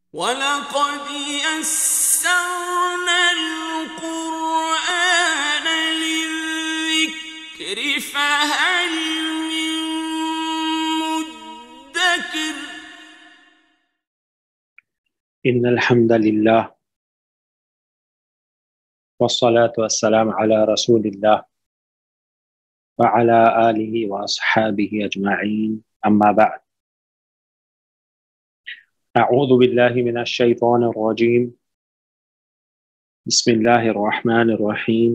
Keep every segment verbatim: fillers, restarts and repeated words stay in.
وَلَقَدْ يَسَّرْنَا الْقُرْآنَ لِلذِّكْرِ فَهَلْ مِن مُّدَّكِرٍ إن الحمد لله والصلاة والسلام على رسول الله وعلى آله وأصحابه أجمعين أما بعد أعوذ بالله من الشيطان الرجيم بسم الله الرحمن الرحيم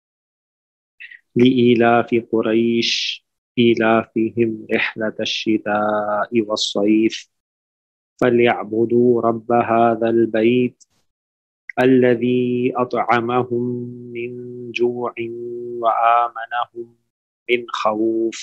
لإيلاف قريش إيلافهم رحلة الشتاء والصيف فليعبدوا رب هذا البيت الذي أطعمهم من جوع وآمنهم من خوف.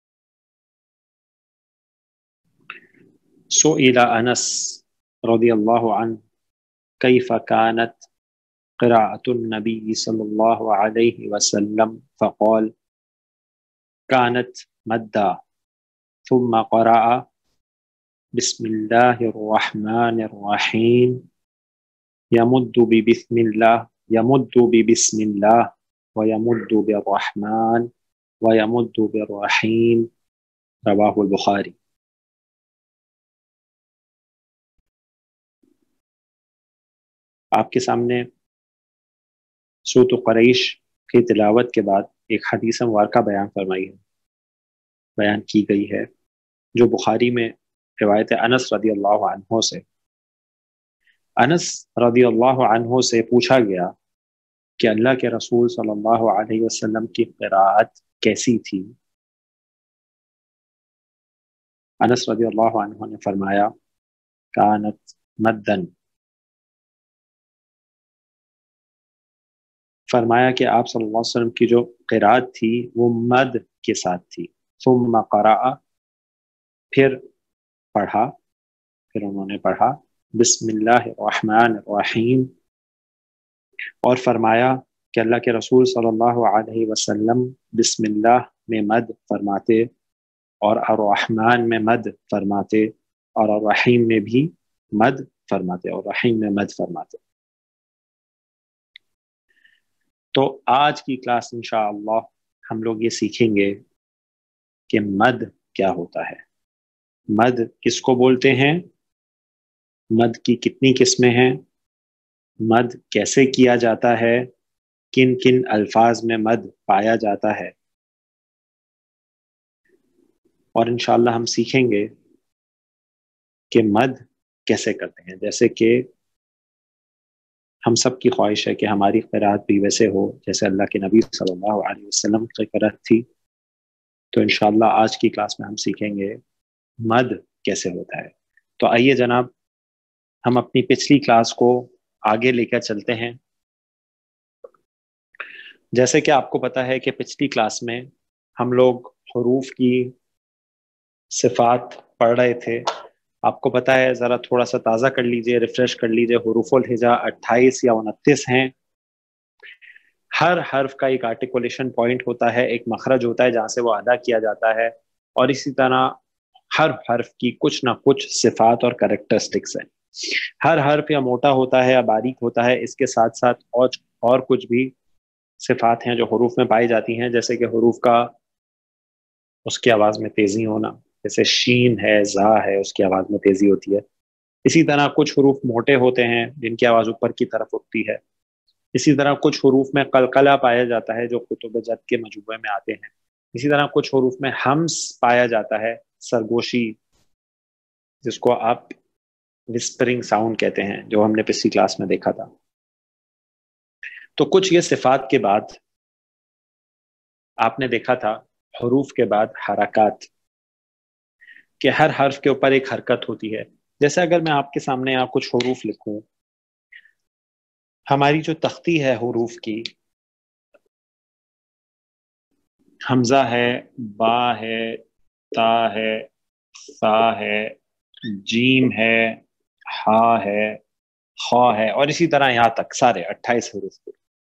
سئل أنس رضي الله عنه كيف كانت قراءة النبي صلى الله عليه وسلم فقال كانت مدا ثم قرأ بسم الله الرحمن الرحيم يمد ببسم الله يمد ببسم الله ويمد بالرحمن ويمد بالرحيم رواه البخاري. آپ کے سامنے سورۃ قریش کی تلاوت کے بعد ایک حدیث مبارکہ بیان فرمائی ہے بیان کی گئی ہے جو بخاری میں روایت انس رضی اللہ عنہ سے انس رضی اللہ عنہ سے پوچھا گیا کہ اللہ کے رسول صلی اللہ علیہ وسلم کی قراءت کیسی تھی؟ انس رضی اللہ عنہ نے فرمایا کانت مدن، فرمایا کہ آپ صلی اللہ علیہ وسلم کی جو قراءت تھی وہ مد کے ساتھ تھی. ثم قرأ، پھر پڑھا پھر انہوں نے پڑھا بسم اللہ الرحمن الرحیم، اور فرمایا کہ اللہ کے رسول صلی اللہ علیہ وسلم بسم اللہ میں مد فرماتے اور الرحمن میں مد فرماتے اور الرحیم میں بھی مد فرماتے اور رحیم میں مد فرماتے. تو آج کی کلاس انشاءاللہ ہم لوگ یہ سیکھیں گے کہ مد کیا ہوتا ہے، مد کس کو بولتے ہیں، مد کی کتنی قسمیں ہیں، مد کیسے کیا جاتا ہے، کن کن الفاظ میں مد پایا جاتا ہے، اور انشاءاللہ ہم سیکھیں گے کہ مد کیسے کرتے ہیں. جیسے کہ ہم سب کی خواہش ہے کہ ہماری قرات بھی ویسے ہو جیسے اللہ کے نبی صلی اللہ علیہ وسلم کی قرات تھی. تو انشاءاللہ آج کی کلاس میں ہم سیکھیں گے مد کیسے ہوتا ہے. تو آئیے جناب ہم اپنی پچھلی کلاس کو آگے لے کر چلتے ہیں. جیسے کہ آپ کو پتہ ہے کہ پچھلی کلاس میں ہم لوگ حروف کی صفات پڑھ رہے تھے. آپ کو پتہ ہے، ذرا تھوڑا سا تازہ کر لیجئے، ریفریش کر لیجئے. حروف الہجا اٹھائیس یا انتیس ہیں. ہر حرف کا ایک آرٹیکولیشن پوائنٹ ہوتا ہے، ایک مخرج ہوتا ہے جہاں سے وہ ادا کیا جاتا ہے، اور اسی طرح ہر حرف کی کچھ نہ کچھ صفات اور کریکٹرسٹکس ہیں. ہر حرف یا موٹا ہوتا ہے یا باریک ہوتا ہے، اس کے ساتھ ساتھ اور اور کچھ بھی صفات ہیں جو حروف میں پائی جاتی ہیں، جیسے کہ حروف کا اس کی آواز میں تیزی ہونا، جیسے شین ہے، زا ہے، اس کی آواز میں تیزی ہوتی ہے. اسی طرح کچھ حروف موٹے ہوتے ہیں جن کی آواز اوپر کی طرف اٹھتی ہے. اسی طرح کچھ حروف میں قلقلہ پایا جاتا ہے جو کتب جد کے مجموعے میں آتے ہیں. اسی طرح کچھ حروف میں ہمس پایا جاتا ہے، سرگوشی، جس کو آپ وسپرنگ ساؤنڈ کہتے ہیں، جو ہم نے پچھلی کلاس میں دیکھا تھا. تو کچھ یہ صفات کے بعد آپ نے دیکھا تھا حروف کے بعد حرکات، کہ ہر حرف کے اوپر ایک حرکت ہوتی ہے. جیسے اگر میں آپ کے سامنے یہاں کچھ حروف لکھوں، ہماری جو تختی ہے حروف کی، حمزہ ہے، با ہے، تا ہے، ثا ہے، جیم ہے، ہا ہے، خا ہے، اور اسی طرح یہاں تک سارے اٹھائیس حروف.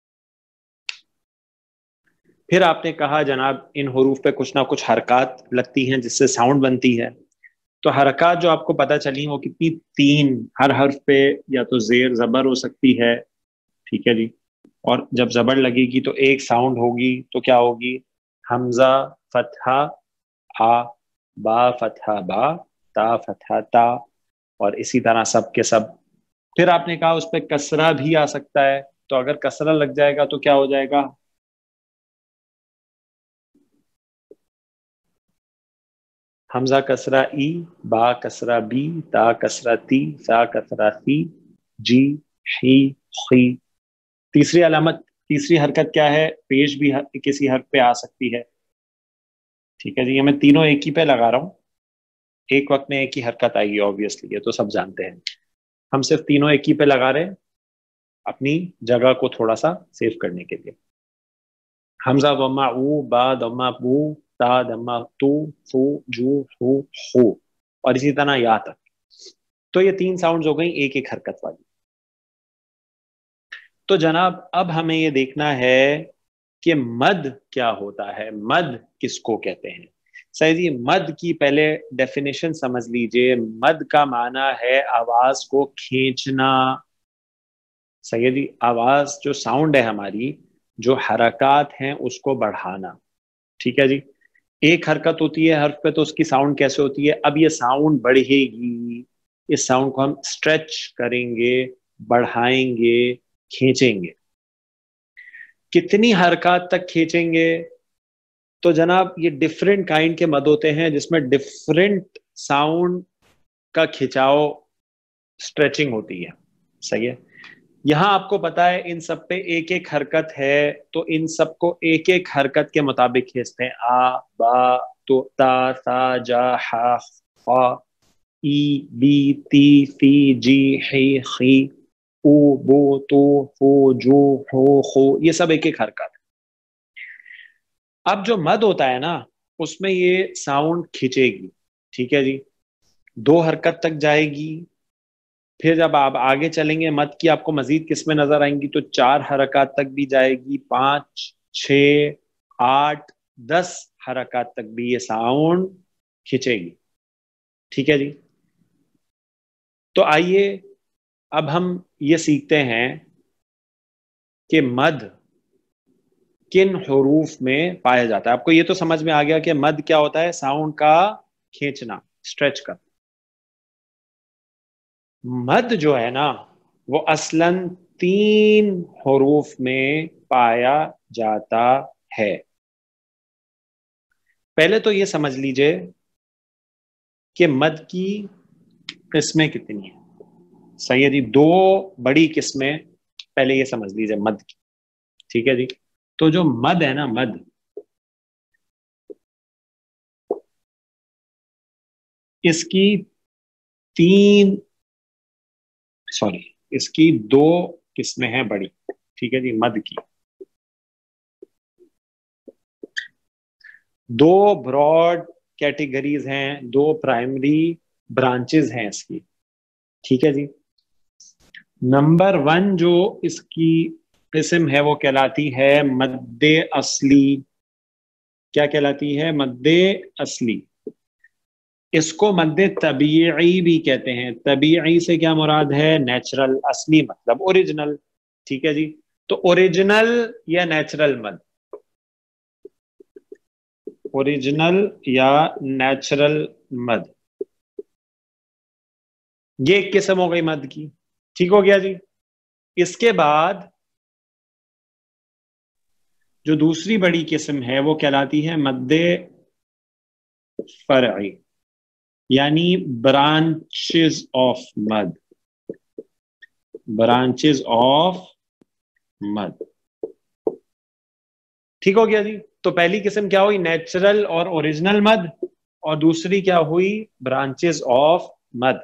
پھر آپ نے کہا جناب ان حروف پہ کچھ نہ کچھ حرکات لگتی ہیں جس سے ساؤنڈ بنتی ہے. تو حرکات جو آپ کو پتہ چلی وہ کتنی؟ تین. ہر حرف پہ یا تو زیر زبر ہو سکتی ہے، ٹھیک ہے جی، اور جب زبر لگے گی تو ایک ساؤنڈ ہوگی، تو کیا ہوگی؟ حمزہ فتحہ آ، با فتحہ با، تا فتحہ تا، اور اسی طرح سب کے سب. پھر آپ نے کہا اس پہ کسرہ بھی آ سکتا ہے، تو اگر کسرہ لگ جائے گا تو کیا ہو جائے گا؟ حمزہ کسرہ ای، با کسرہ بی، تا کسرہ تی، سا کسرہ سی، جی حی خی. تیسری علامت، تیسری حرکت کیا ہے؟ پیش بھی کسی حرف پہ آ سکتی ہے، ٹھیک ہے جی. یہ میں تینوں ایک ہی پہ لگا رہا ہوں، ایک وقت میں ایک ہی حرکت آئے گی آبویسلی، یہ تو سب جانتے ہیں. ہم صرف تینوں ایک ہی پہ لگا رہے ہیں اپنی جگہ کو تھوڑا سا سیو کرنے کے لیے. حمزہ ضمہ او، با ضمہ بو، تا ضمہ تو، فو جو ہو ہو، اور اسی طرح یا تک. تو یہ تین ساؤنڈز ہو گئیں ایک ایک حرکت والی. تو جناب اب ہمیں یہ دیکھنا ہے کہ مد کیا ہوتا ہے، مد کس کو کہتے ہیں. صحیح جی، مد کی پہلے ڈیفینیشن سمجھ لیجئے. مد کا معنی ہے آواز کو کھینچنا. صحیح جی، آواز جو ساؤنڈ ہے ہماری، جو حرکات ہیں اس کو بڑھانا، ٹھیک ہے جی. ایک حرکت ہوتی ہے حرف پہ تو اس کی ساؤنڈ کیسے ہوتی ہے؟ اب یہ ساؤنڈ بڑھے گی، اس ساؤنڈ کو ہم اسٹریچ کریں گے، بڑھائیں گے، کھینچیں گے. کتنی حرکات تک کھینچیں گے؟ تو جناب یہ ڈفرینٹ کائنڈ کے مد ہوتے ہیں جس میں ڈفرینٹ ساؤنڈ کا کھچاؤ، اسٹریچنگ ہوتی ہے. صحیح ہے. یہاں آپ کو پتا ہے ان سب پہ ایک ایک حرکت ہے، تو ان سب کو ایک ایک حرکت کے مطابق کھینچتے ہیں. آ، با، تو، تا، سا، جا، ہا، خا، ای، بی، تی، فی، جی، حی، خی، او، بو، تو، فو، جو، ہو، خو، یہ سب ایک ایک حرکت. اب جو مد ہوتا ہے نا اس میں یہ ساؤنڈ کھینچے گی، ٹھیک ہے جی، دو حرکت تک جائے گی. پھر جب آپ آگے چلیں گے مد کی آپ کو مزید قسمیں نظر آئیں گی، تو چار حرکات تک بھی جائے گی، پانچ، چھ، آٹھ، دس حرکات تک بھی یہ ساؤنڈ کھینچے گی، ٹھیک ہے جی. تو آئیے اب ہم یہ سیکھتے ہیں کہ مد کن حروف میں پایا جاتا ہے. آپ کو یہ تو سمجھ میں آ گیا کہ مد کیا ہوتا ہے؟ ساؤنڈ کا کھینچنا، اسٹریچ کرنا. مد جو ہے نا وہ اصلاً تین حروف میں پایا جاتا ہے. پہلے تو یہ سمجھ لیجئے کہ مد کی قسمیں کتنی ہیں. صحیح ہے جی، دو بڑی قسمیں پہلے یہ سمجھ لیجئے مد کی، ٹھیک ہے جی. تو جو مد ہے نا، مد اس کی تین سوری اس کی دو قسمیں ہیں بڑی، ٹھیک ہے جی. مد کی دو براڈ کیٹیگریز ہیں، دو پرائمری برانچز ہیں اس کی، ٹھیک ہے جی. نمبر ون جو اس کی قسم ہے وہ کہلاتی ہے مد اصلی. کیا کہلاتی ہے؟ مد اصلی. اس کو مد طبیعی بھی کہتے ہیں. طبیعی سے کیا مراد ہے؟ نیچرل. اصلی مطلب اوریجنل، ٹھیک ہے جی. تو اوریجنل یا نیچرل مد، اوریجنل یا نیچرل مد، یہ ایک قسم ہو گئی مد کی، ٹھیک ہو گیا جی. اس کے بعد جو دوسری بڑی قسم ہے وہ کہلاتی ہے مد فرعی، یعنی برانچز آف مد، برانچز آف مد، ٹھیک ہو گیا جی. تو پہلی قسم کیا ہوئی؟ نیچرل اور اوریجنل مد، اور دوسری کیا ہوئی؟ برانچز آف مد.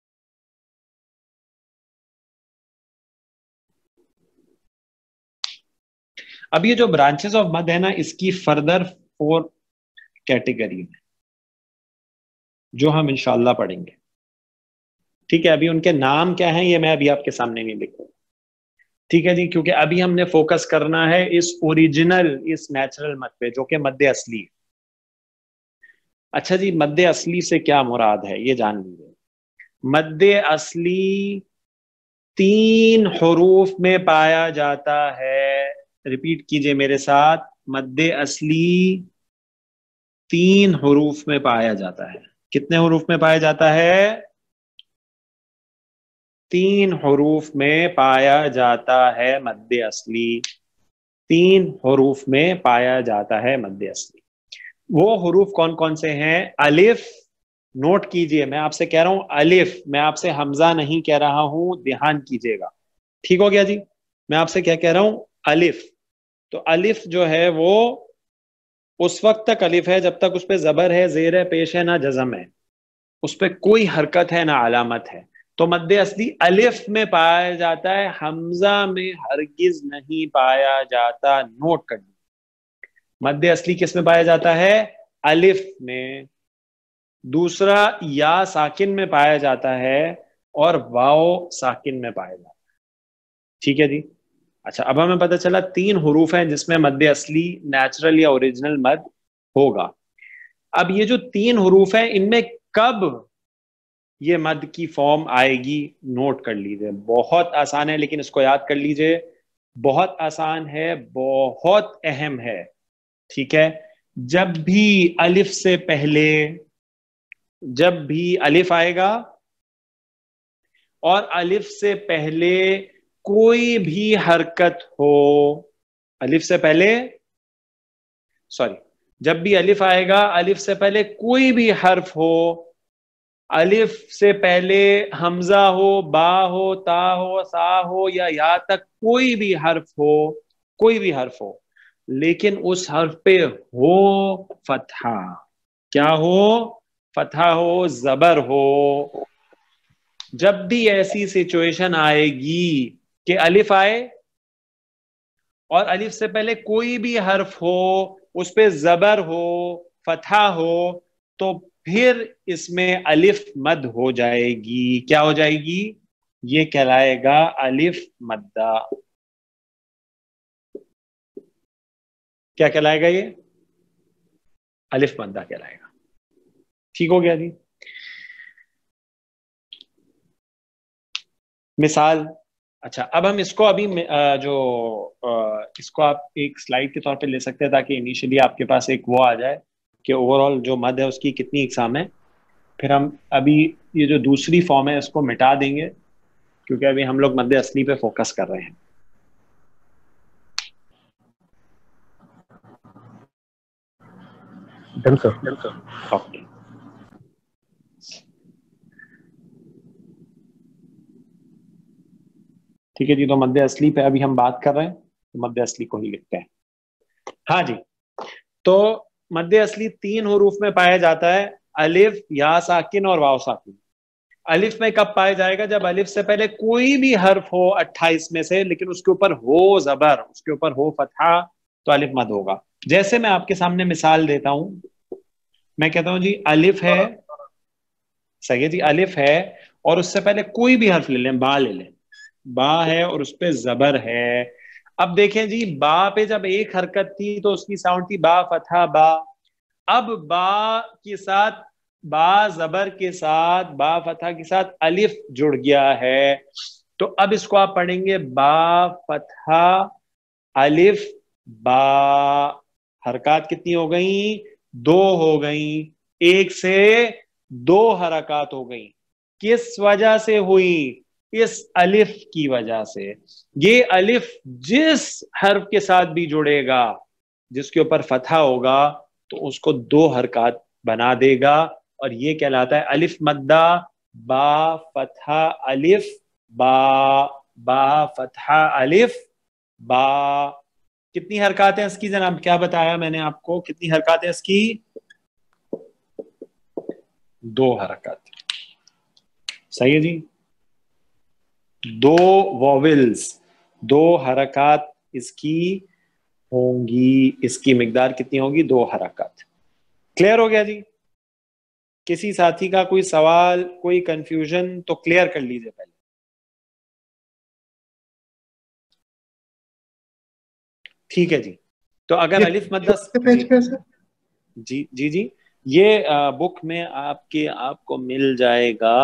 اب یہ جو برانچز آف مد ہے نا اس کی فردر فور کیٹیگری ہے جو ہم انشاءاللہ پڑھیں گے، ٹھیک ہے. ابھی ان کے نام کیا ہیں یہ میں ابھی آپ کے سامنے نہیں لکھوں، ٹھیک ہے جی، کیونکہ ابھی ہم نے فوکس کرنا ہے اس اوریجنل، اس نیچرل مد پہ جو کہ مد اصلی ہے. اچھا جی، مد اصلی سے کیا مراد ہے یہ جان لیجیے. مد اصلی تین حروف میں پایا جاتا ہے. ریپیٹ کیجئے میرے ساتھ. مد اصلی تین حروف میں پایا جاتا ہے. کتنے حروف میں پایا جاتا ہے؟ تین حروف میں پایا جاتا ہے مد اصلی. تین حروف میں پایا جاتا ہے مد اصلی. وہ حروف کون کون سے ہیں؟ الف، نوٹ کیجئے، میں آپ سے کہہ رہا ہوں الف، میں آپ سے حمزہ نہیں کہہ رہا ہوں، دھیان کیجئے گا. ٹھیک ہو گیا جی؟ میں آپ سے کیا کہہ رہا ہوں؟ الف. تو الف جو ہے وہ اس وقت تک الف ہے جب تک اس پہ زبر ہے، زیر ہے، پیش ہے، نہ جزم ہے، اس پہ کوئی حرکت ہے نہ علامت ہے. تو مد اصلی الف میں پایا جاتا ہے، حمزہ میں ہرگز نہیں پایا جاتا. نوٹ کر لیں، مد اصلی کس میں پایا جاتا ہے؟ الف میں. دوسرا یا ساکن میں پایا جاتا ہے اور واو ساکن میں پایا جاتا ہے. ٹھیک ہے جی؟ اچھا، اب ہمیں پتہ چلا تین حروف ہیں جس میں مد اصلی نیچرل یا اوریجنل مد ہوگا. اب یہ جو تین حروف ہیں ان میں کب یہ مد کی فارم آئے گی؟ نوٹ کر لیجئے. بہت آسان ہے، لیکن اس کو یاد کر لیجئے. بہت آسان ہے، بہت اہم ہے. ٹھیک ہے؟ جب بھی الف سے پہلے جب بھی الف آئے گا اور الف سے پہلے کوئی بھی حرکت ہو، الف سے پہلے سوری جب بھی الف آئے گا، الف سے پہلے کوئی بھی حرف ہو، الف سے پہلے حمزہ ہو، با ہو، تا ہو، سا ہو یا یا تک کوئی بھی حرف ہو، کوئی بھی حرف ہو، لیکن اس حرف پہ ہو فتحہ. کیا ہو؟ فتحہ ہو، زبر ہو. جب بھی ایسی سچویشن آئے گی کہ الف آئے اور الف سے پہلے کوئی بھی حرف ہو، اس پہ زبر ہو، فتحہ ہو، تو پھر اس میں الف مد ہو جائے گی. کیا ہو جائے گی؟ یہ کہلائے گا الف مدہ. کیا کہلائے گا؟ یہ الف مدہ کہلائے گا. ٹھیک ہو گیا جی؟ مثال. اچھا، اب ہم اس کو ابھی جو اس کو آپ ایک سلائیڈ کے طور پہ لے سکتے ہیں تاکہ انیشلی آپ کے پاس ایک وہ آ جائے کہ اوور آل جو مد ہے اس کی کتنی اقسام ہے. پھر ہم ابھی یہ جو دوسری فارم ہے اس کو مٹا دیں گے کیونکہ ابھی ہم لوگ مد اصلی پہ فوکس کر رہے ہیں. Done sir. Done sir. Okay. ٹھیک ہے جی، تو مد اصلی پہ ابھی ہم بات کر رہے ہیں، تو مد اصلی کو ہی لکھتے ہیں. ہاں جی، تو مد اصلی تین حروف میں پایا جاتا ہے، الف، یا ساکن اور واو ساکن. الف میں کب پایا جائے گا؟ جب الف سے پہلے کوئی بھی حرف ہو اٹھائیس میں سے، لیکن اس کے اوپر ہو زبر، اس کے اوپر ہو فتحہ، تو الف مد ہوگا. جیسے میں آپ کے سامنے مثال دیتا ہوں، میں کہتا ہوں جی الف ہے، صحیح ہے جی، الف ہے اور اس سے پہلے کوئی بھی حرف لے لیں، با لے لیں، با ہے اور اس پہ زبر ہے. اب دیکھیں جی، با پہ جب ایک حرکت تھی تو اس کی ساؤنڈ تھی با فتحہ با. اب با کے ساتھ، با زبر کے ساتھ، با فتحہ کے ساتھ الف جڑ گیا ہے، تو اب اس کو آپ پڑھیں گے با فتحہ الف با. حرکات کتنی ہو گئیں؟ دو ہو گئیں. ایک سے دو حرکات ہو گئیں. کس وجہ سے ہوئی؟ اس الف کی وجہ سے. یہ الف جس حرف کے ساتھ بھی جڑے گا، جس کے اوپر فتحہ ہوگا، تو اس کو دو حرکات بنا دے گا اور یہ کہلاتا ہے الف مدہ. با فتحہ الف با، با فتحہ الف با. کتنی حرکات ہیں اس کی جناب؟ کیا بتایا میں نے آپ کو؟ کتنی حرکات ہیں اس کی؟ دو حرکات. صحیح ہے جی؟ دو واولز، دو حرکات اس کی ہوں گی. اس کی مقدار کتنی ہوگی؟ دو حرکات. کلیئر ہو گیا جی؟ کسی ساتھی کا کوئی سوال، کوئی کنفیوژن تو کلیئر کر لیجئے پہلے. ٹھیک ہے جی، تو اگر الف مدہ جی جی جی جی یہ بک میں آپ کے آپ کو مل جائے گا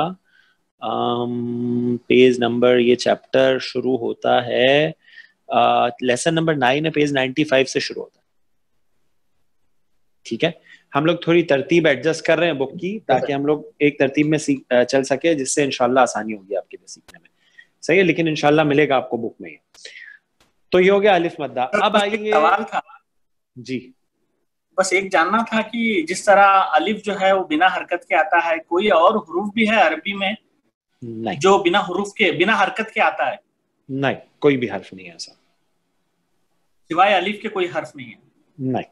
پیج نمبر، یہ چیپٹر شروع ہوتا ہے لیسن نمبر نائن ہے، پیج نائنٹی فائیو سے شروع ہوتا ہے. ٹھیک ہے، ہم لوگ تھوڑی ترتیب ایڈجسٹ کر رہے ہیں بک کی تاکہ ہم لوگ ایک ترتیب میں چل سکے، جس سے انشاءاللہ آسانی ہوگی آپ کے لیے سیکھنے میں. صحیح ہے، لیکن انشاءاللہ ملے گا آپ کو بک میں. تو یہ ہو گیا الف مدہ. اب آئیے سوال تھا جی، بس ایک جاننا تھا کہ جس طرح الف جو ہے وہ بنا حرکت کے آتا ہے، کوئی اور حروف بھی ہے عربی میں نہیں جو بنا حروف کے بنا حرکت کے آتا ہے؟ نہیں، کوئی بھی حرف نہیں ہے ایسا سوائے الف کے کوئی حرف نہیں ہے؟ نہیں.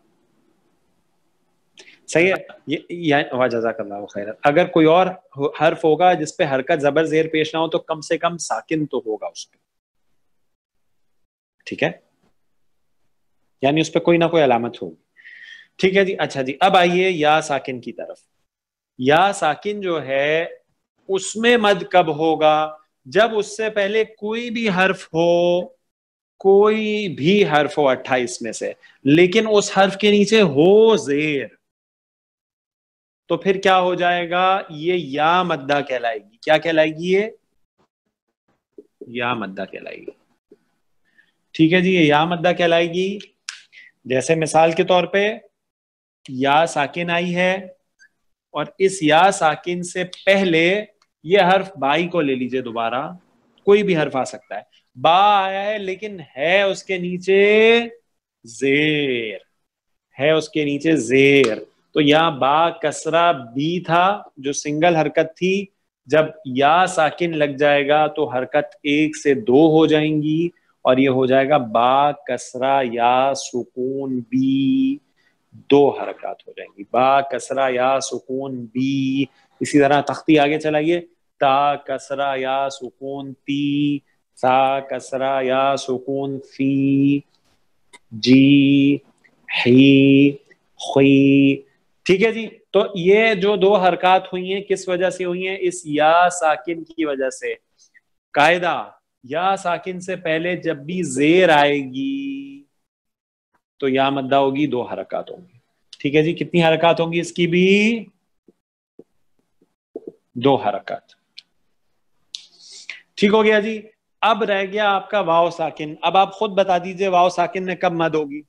صحیح ہے، یہ جزاک اللہ خیر. اگر کوئی اور حرف ہوگا جس پہ حرکت زبر زیر پیش نہ ہو تو کم سے کم ساکن تو ہوگا اس پہ. ٹھیک ہے، یعنی اس پہ کوئی نہ کوئی علامت ہوگی. ٹھیک ہے جی. اچھا جی، اب آئیے یا ساکن کی طرف. یا ساکن جو ہے اس میں مد کب ہوگا؟ جب اس سے پہلے کوئی بھی حرف ہو، کوئی بھی حرف ہو اٹھائیس میں سے، لیکن اس حرف کے نیچے ہو زیر، تو پھر کیا ہو جائے گا؟ یہ یا مدہ کہلائے گی. کیا کہلائے گی؟ یہ یا مدہ کہلائے گی. ٹھیک ہے جی، یہ یا مدہ کہلائے گی. جیسے مثال کے طور پہ یا ساکن آئی ہے اور اس یا ساکن سے پہلے یہ حرف بائی کو لے لیجئے، دوبارہ کوئی بھی حرف آ سکتا ہے. با آیا ہے لیکن ہے اس کے نیچے زیر، ہے اس کے نیچے زیر. تو یہاں با کسرہ بی تھا جو سنگل حرکت تھی، جب یا ساکن لگ جائے گا تو حرکت ایک سے دو ہو جائیں گی اور یہ ہو جائے گا با کسرہ یا سکون بی، دو حرکات ہو جائیں گی. با کسرہ یا سکون بی. اسی طرح تختی آگے چلائیے. تا کسرہ یا سکون تی، سا کسرہ یا سکون فی، جی ہی خوی. ٹھیک ہے جی. تو یہ جو دو حرکات ہوئی ہیں کس وجہ سے ہوئی ہیں؟ اس یا ساکن کی وجہ سے. قاعدہ، یا ساکن سے پہلے جب بھی زیر آئے گی تو یا مدہ ہوگی، دو حرکات ہوں گی. ٹھیک ہے جی. کتنی حرکات ہوں گی اس کی بھی؟ دو حرکات. ٹھیک ہو گیا جی. اب رہ گیا آپ کا واو ساکن. اب آپ خود بتا دیجئے واو ساکن میں کب مد ہوگی؟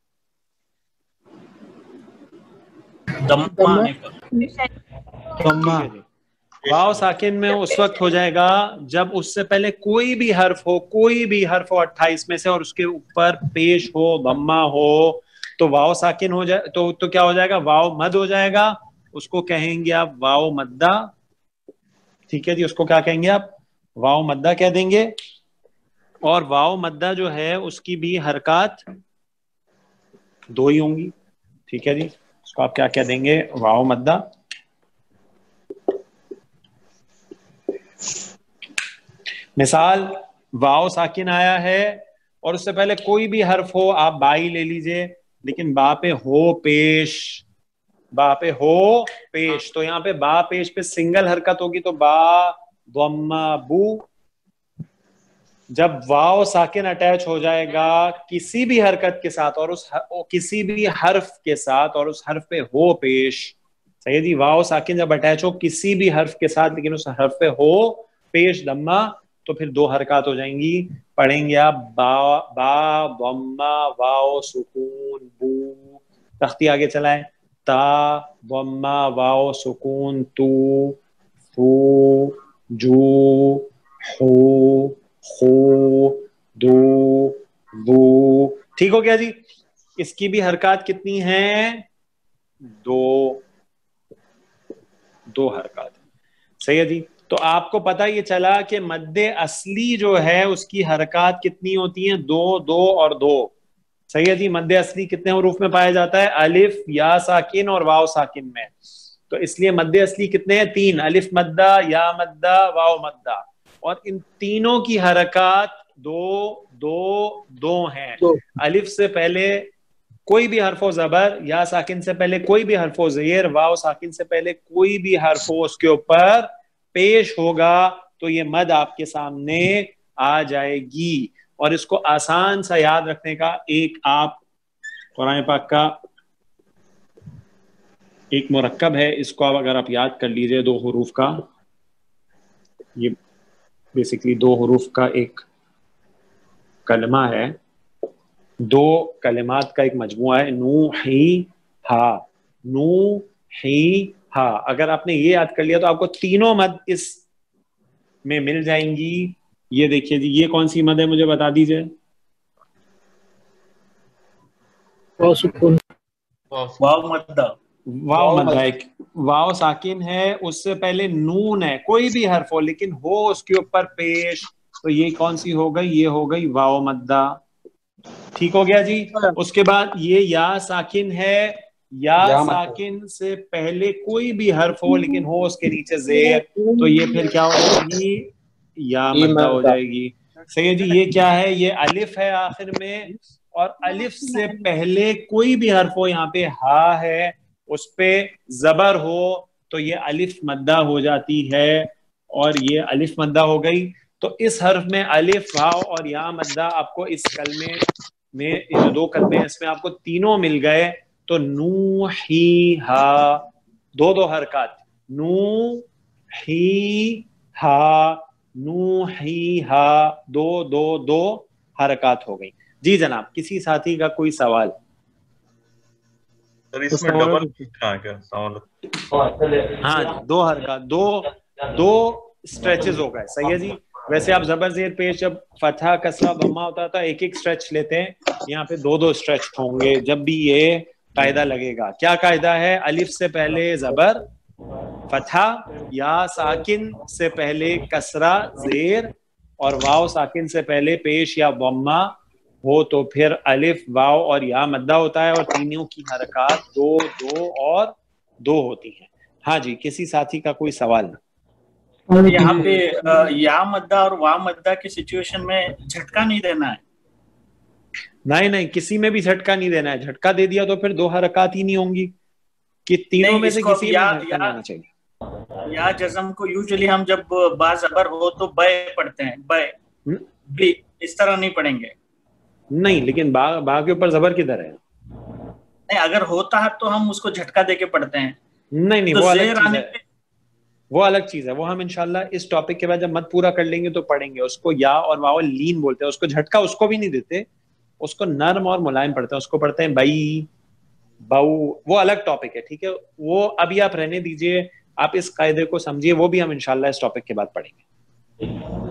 دمہ آنے پر. ٹھیک ہے جی. واو ساکن میں اس وقت ہو جائے گا جب اس سے پہلے کوئی بھی حرف ہو، کوئی بھی حرف ہو اٹھائیس میں سے اور اس کے اوپر پیش ہو، ضمہ ہو، تو واو ساکن ہو جائے تو تو کیا ہو جائے گا؟ واو مد ہو جائے گا. اس کو کہیں گے آپ واو مدہ. ٹھیک ہے جی. اس کو کیا کہیں گے آپ؟ واو مدہ کہہ دیں گے. اور واو مدہ جو ہے اس کی بھی حرکات دو ہی ہوں گی. ٹھیک ہے جی. اس کو آپ کیا کہہ دیں گے؟ واو مدہ. مثال، واو ساکن آیا ہے اور اس سے پہلے کوئی بھی حرف ہو، آپ بائی لے لیجئے، لیکن با پہ ہو پیش، با پہ ہو پیش، تو یہاں پہ با پیش پہ سنگل حرکت ہوگی تو با ضمہ بو. جب واو ساکن اٹیچ ہو جائے گا کسی بھی حرکت کے ساتھ اور اس کسی بھی حرف کے ساتھ اور اس حرف پہ ہو پیش، صحیح جی، واو ساکن جب اٹیچ ہو کسی بھی حرف کے ساتھ لیکن اس حرف پہ ہو پیش ضمہ، تو پھر دو حرکات ہو جائیں گی. پڑھیں گے آپ با با ضمہ واو سکون بو. تختی آگے چلائیں. تا ضمہ واو سکون تو، فو جو ہو خو دو بو. ٹھیک ہو گیا جی. اس کی بھی حرکات کتنی ہیں؟ دو دو حرکات. صحیح ہے جی. تو آپ کو پتہ یہ چلا کہ مد اصلی جو ہے اس کی حرکات کتنی ہوتی ہیں؟ دو دو اور دو. صحیح ہے جی. مد اصلی کتنے حروف میں پایا جاتا ہے؟ الف، یا ساکن اور واو ساکن میں. تو اس لیے مد اصلی کتنے ہیں؟ تین. الف مدہ، یا مدہ، واو مدہ. اور ان تینوں کی حرکات دو دو دو ہیں. الف سے پہلے کوئی بھی حرف و زبر، یا ساکن سے پہلے کوئی بھی حرف و زیر، واو ساکن سے پہلے کوئی بھی حرف و اس کے اوپر پیش ہوگا تو یہ مد آپ کے سامنے آ جائے گی. اور اس کو آسان سا یاد رکھنے کا ایک آپ قرآن پاک کا ایک مرکب ہے, اس کو اب اگر آپ یاد کر لیجئے, دو حروف کا, یہ بیسکلی دو حروف کا ایک کلمہ ہے, دو کلمات کا ایک مجموعہ ہے, نو ہی ہا, نو ہی ہا. اگر آپ نے یہ یاد کر لیا تو آپ کو تینوں مد اس میں مل جائیں گی. یہ دیکھیے جی, یہ کون سی مد ہے مجھے بتا دیجئے. واو مدہ, واو مد ہے, واو ساکن ہے, اس سے پہلے نون ہے, کوئی بھی حرف ہو لیکن ہو اس کے اوپر پیش, تو یہ کون سی ہو گئی, یہ ہو گئی واو مدہ. ٹھیک ہو گیا جی. اس کے بعد یہ یا ساکن ہے, یا ساکن سے پہلے کوئی بھی حرف ہو لیکن ہو اس کے نیچے زیر, تو یہ پھر کیا ہو جائے گی, یا مدہ ہو جائے گی. صحیح ہے جی. یہ کیا ہے, یہ الف ہے آخر میں, اور الف سے پہلے کوئی بھی حرف ہو, یہاں پہ ہا ہے, اس پہ زبر ہو تو یہ الف مدہ ہو جاتی ہے, اور یہ الف مدہ ہو گئی. تو اس حرف میں الف, واو اور یا مدہ آپ کو اس کلمے میں, یہ جو دو کلمے ہیں اس میں آپ کو تینوں مل گئے. تو نو ہی ہا, دو دو حرکات, نو ہی ہا, نو ہی ہا, دو دو دو حرکات ہو گئی. جی جناب, کسی ساتھی کا کوئی سوال؟ اس میں ڈبل کہاں کیا سوال؟ ہاں جی, دو حرکات, دو دو اسٹریچز ہو گئے. صحیح ہے جی. ویسے آپ زبر زیر پیش جب فتحہ کسرہ ضمہ ہوتا تھا ایک ایک اسٹریچ لیتے ہیں, یہاں پہ دو دو اسٹریچ ہوں گے جب بھی یہ قاعدہ لگے گا. کیا قاعدہ ہے؟ الف سے پہلے زبر فتحہ, یا ساکن سے پہلے کسرہ زیر, اور واو ساکن سے پہلے پیش یا ضمہ ہو تو پھر الف, واو اور یا مدہ ہوتا ہے, اور تینوں کی حرکات دو دو اور دو ہوتی ہیں. ہاں جی, کسی ساتھی کا کوئی سوال؟ یہاں پہ یا مدہ اور وا مدہ کی سچویشن میں جھٹکا نہیں دینا ہے. نہیں نہیں, کسی میں بھی جھٹکا نہیں دینا ہے. جھٹکا دے دیا تو پھر دو حرکات ہی نہیں ہوں گی, کہ تینوں میں سے کسی میں جھٹکا نہیں آنا چاہیے. یا جزم کو یوزلی ہم جب با زبر ہو تو بے پڑھتے ہیں, بے بھی, اس طرح نہیں پڑھیں گے. نہیں, لیکن با با کے اوپر زبر کدھر ہے؟ نہیں, اگر ہوتا ہے تو ہم اس کو جھٹکا دے کے پڑھتے ہیں. نہیں نہیں, تو وہ الگ زیر چیز آنے ہے, پہ وہ الگ چیز ہے. وہ ہم انشاءاللہ اس ٹاپک کے بعد جب مت پورا کر لیں گے تو پڑھیں گے. اس کو یا اور واو لین بولتے ہیں, اس کو جھٹکا اس کو بھی نہیں دیتے, اس کو نرم اور ملائم پڑھتے ہیں, اس کو پڑھتے ہیں بئی باؤ. وہ الگ ٹاپک ہے, ٹھیک ہے. وہ ابھی آپ رہنے دیجئے, آپ اس قاعدے کو سمجھیے, وہ بھی ہم انشاءاللہ اس ٹاپک کے بعد پڑھیں گے.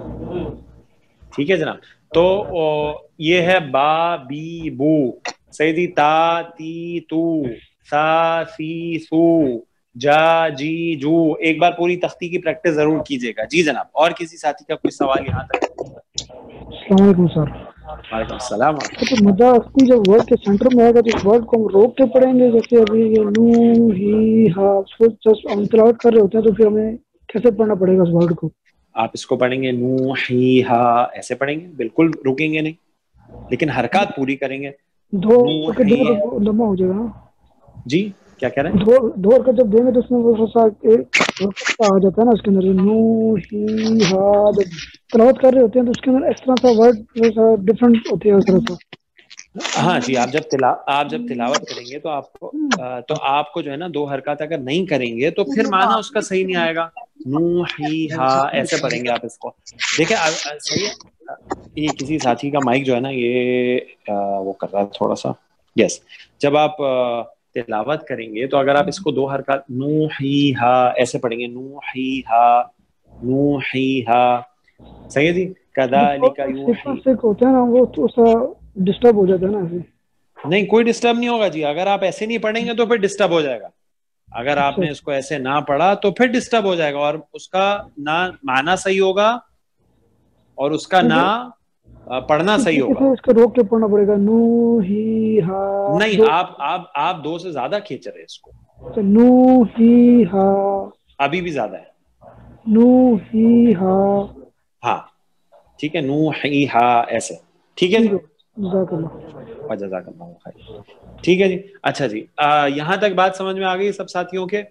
ٹھیک ہے جناب. تو یہ ہے با بی بو. صحیح. تا تی تو, سا سی سو, جا جی جو. ایک بار پوری تختی کی پریکٹس ضرور کیجیے گا. جی جناب, اور کسی ساتھی کا کوئی سوال یہاں تک؟ السلام علیکم سر. وعلیکم السلام. تو مدہ اصلی جب ورڈ کے سینٹر میں آئے گا تو اس ورڈ کو ہم روک کے پڑھیں گے, جیسے ابھی یہ نو ہی ہا ہم تلاوت کر رہے ہوتے ہیں, تو پھر ہمیں کیسے پڑھنا پڑے گا اس ورڈ کو؟ آپ اس کو پڑھیں گے نو ہی ہا ایسے پڑھیں گے, بالکل رکیں گے نہیں, لیکن حرکات پوری کریں گے. دو نو کے دو ہی, تو لمبا ہو جائے گا نا. جی کیا کہہ رہے ہیں؟ دو دو کا جب دیں گے تو اس میں وہ سا آ جاتا ہے نا اس کے اندر, نو ہی ہا. جب تلاوت کر رہے ہوتے ہیں تو اس کے اندر اس طرح سا ورڈ ڈفرنٹ ہوتے ہیں اس طرح سے. ہاں جی, آپ جب تلا آپ جب تلاوت کریں گے تو آپ کو تو آپ کو جو ہے نا دو حرکات اگر نہیں کریں گے تو پھر معنی اس کا صحیح نہیں آئے گا. نو ہی ہا ایسے پڑھیں گے آپ اس کو. دیکھیں صحیح ہے. یہ کسی ساتھی کا مائک جو ہے نا یہ وہ کر رہا ہے تھوڑا سا. یس, جب آپ تلاوت کریں گے تو اگر آپ اس کو دو حرکات نو ہی ہا ایسے پڑھیں گے, نو ہی ہا, نو ہی ہا. صحیح ہے جی. کذالک یوحی. ہوتا ہے نا وہ تو سا ڈسٹرب ہو جاتا ہے نا ایسے. نہیں, کوئی ڈسٹرب نہیں ہوگا جی. اگر آپ ایسے نہیں پڑھیں گے تو پھر ڈسٹرب ہو جائے گا. اگر آپ نے اس کو ایسے نہ پڑھا تو پھر ڈسٹرب ہو جائے گا, اور اس کا نہ معنی صحیح ہوگا اور اس کا نہ پڑھنا صحیح ہوگا. اس کو روک کے پڑھنا پڑے گا, نو ہی ہا. نہیں, آپ آپ آپ دو سے زیادہ کھینچ رہے اس کو. نو ہی ہا. ابھی بھی زیادہ ہے. نو ہی ہا. ہاں ٹھیک ہے, نو ہی ہا ایسے. ٹھیک ہے جی. جزاک اللہ. جزاک اللہ خیر. ٹھیک ہے جی. اچھا جی, آ, یہاں تک بات سمجھ میں آ گئی سب ساتھیوں کے؟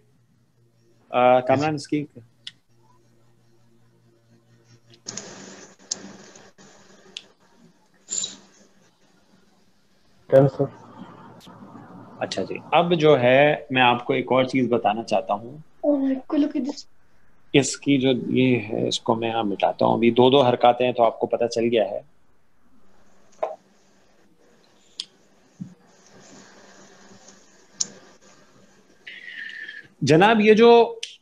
کامران اس کی اچھا جی، اب جو ہے میں آپ کو ایک اور چیز بتانا چاہتا ہوں. اس کی جو یہ ہے اس کو میں یہاں مٹاتا ہوں. ابھی دو دو حرکاتیں ہیں تو آپ کو پتہ چل گیا ہے. جناب یہ جو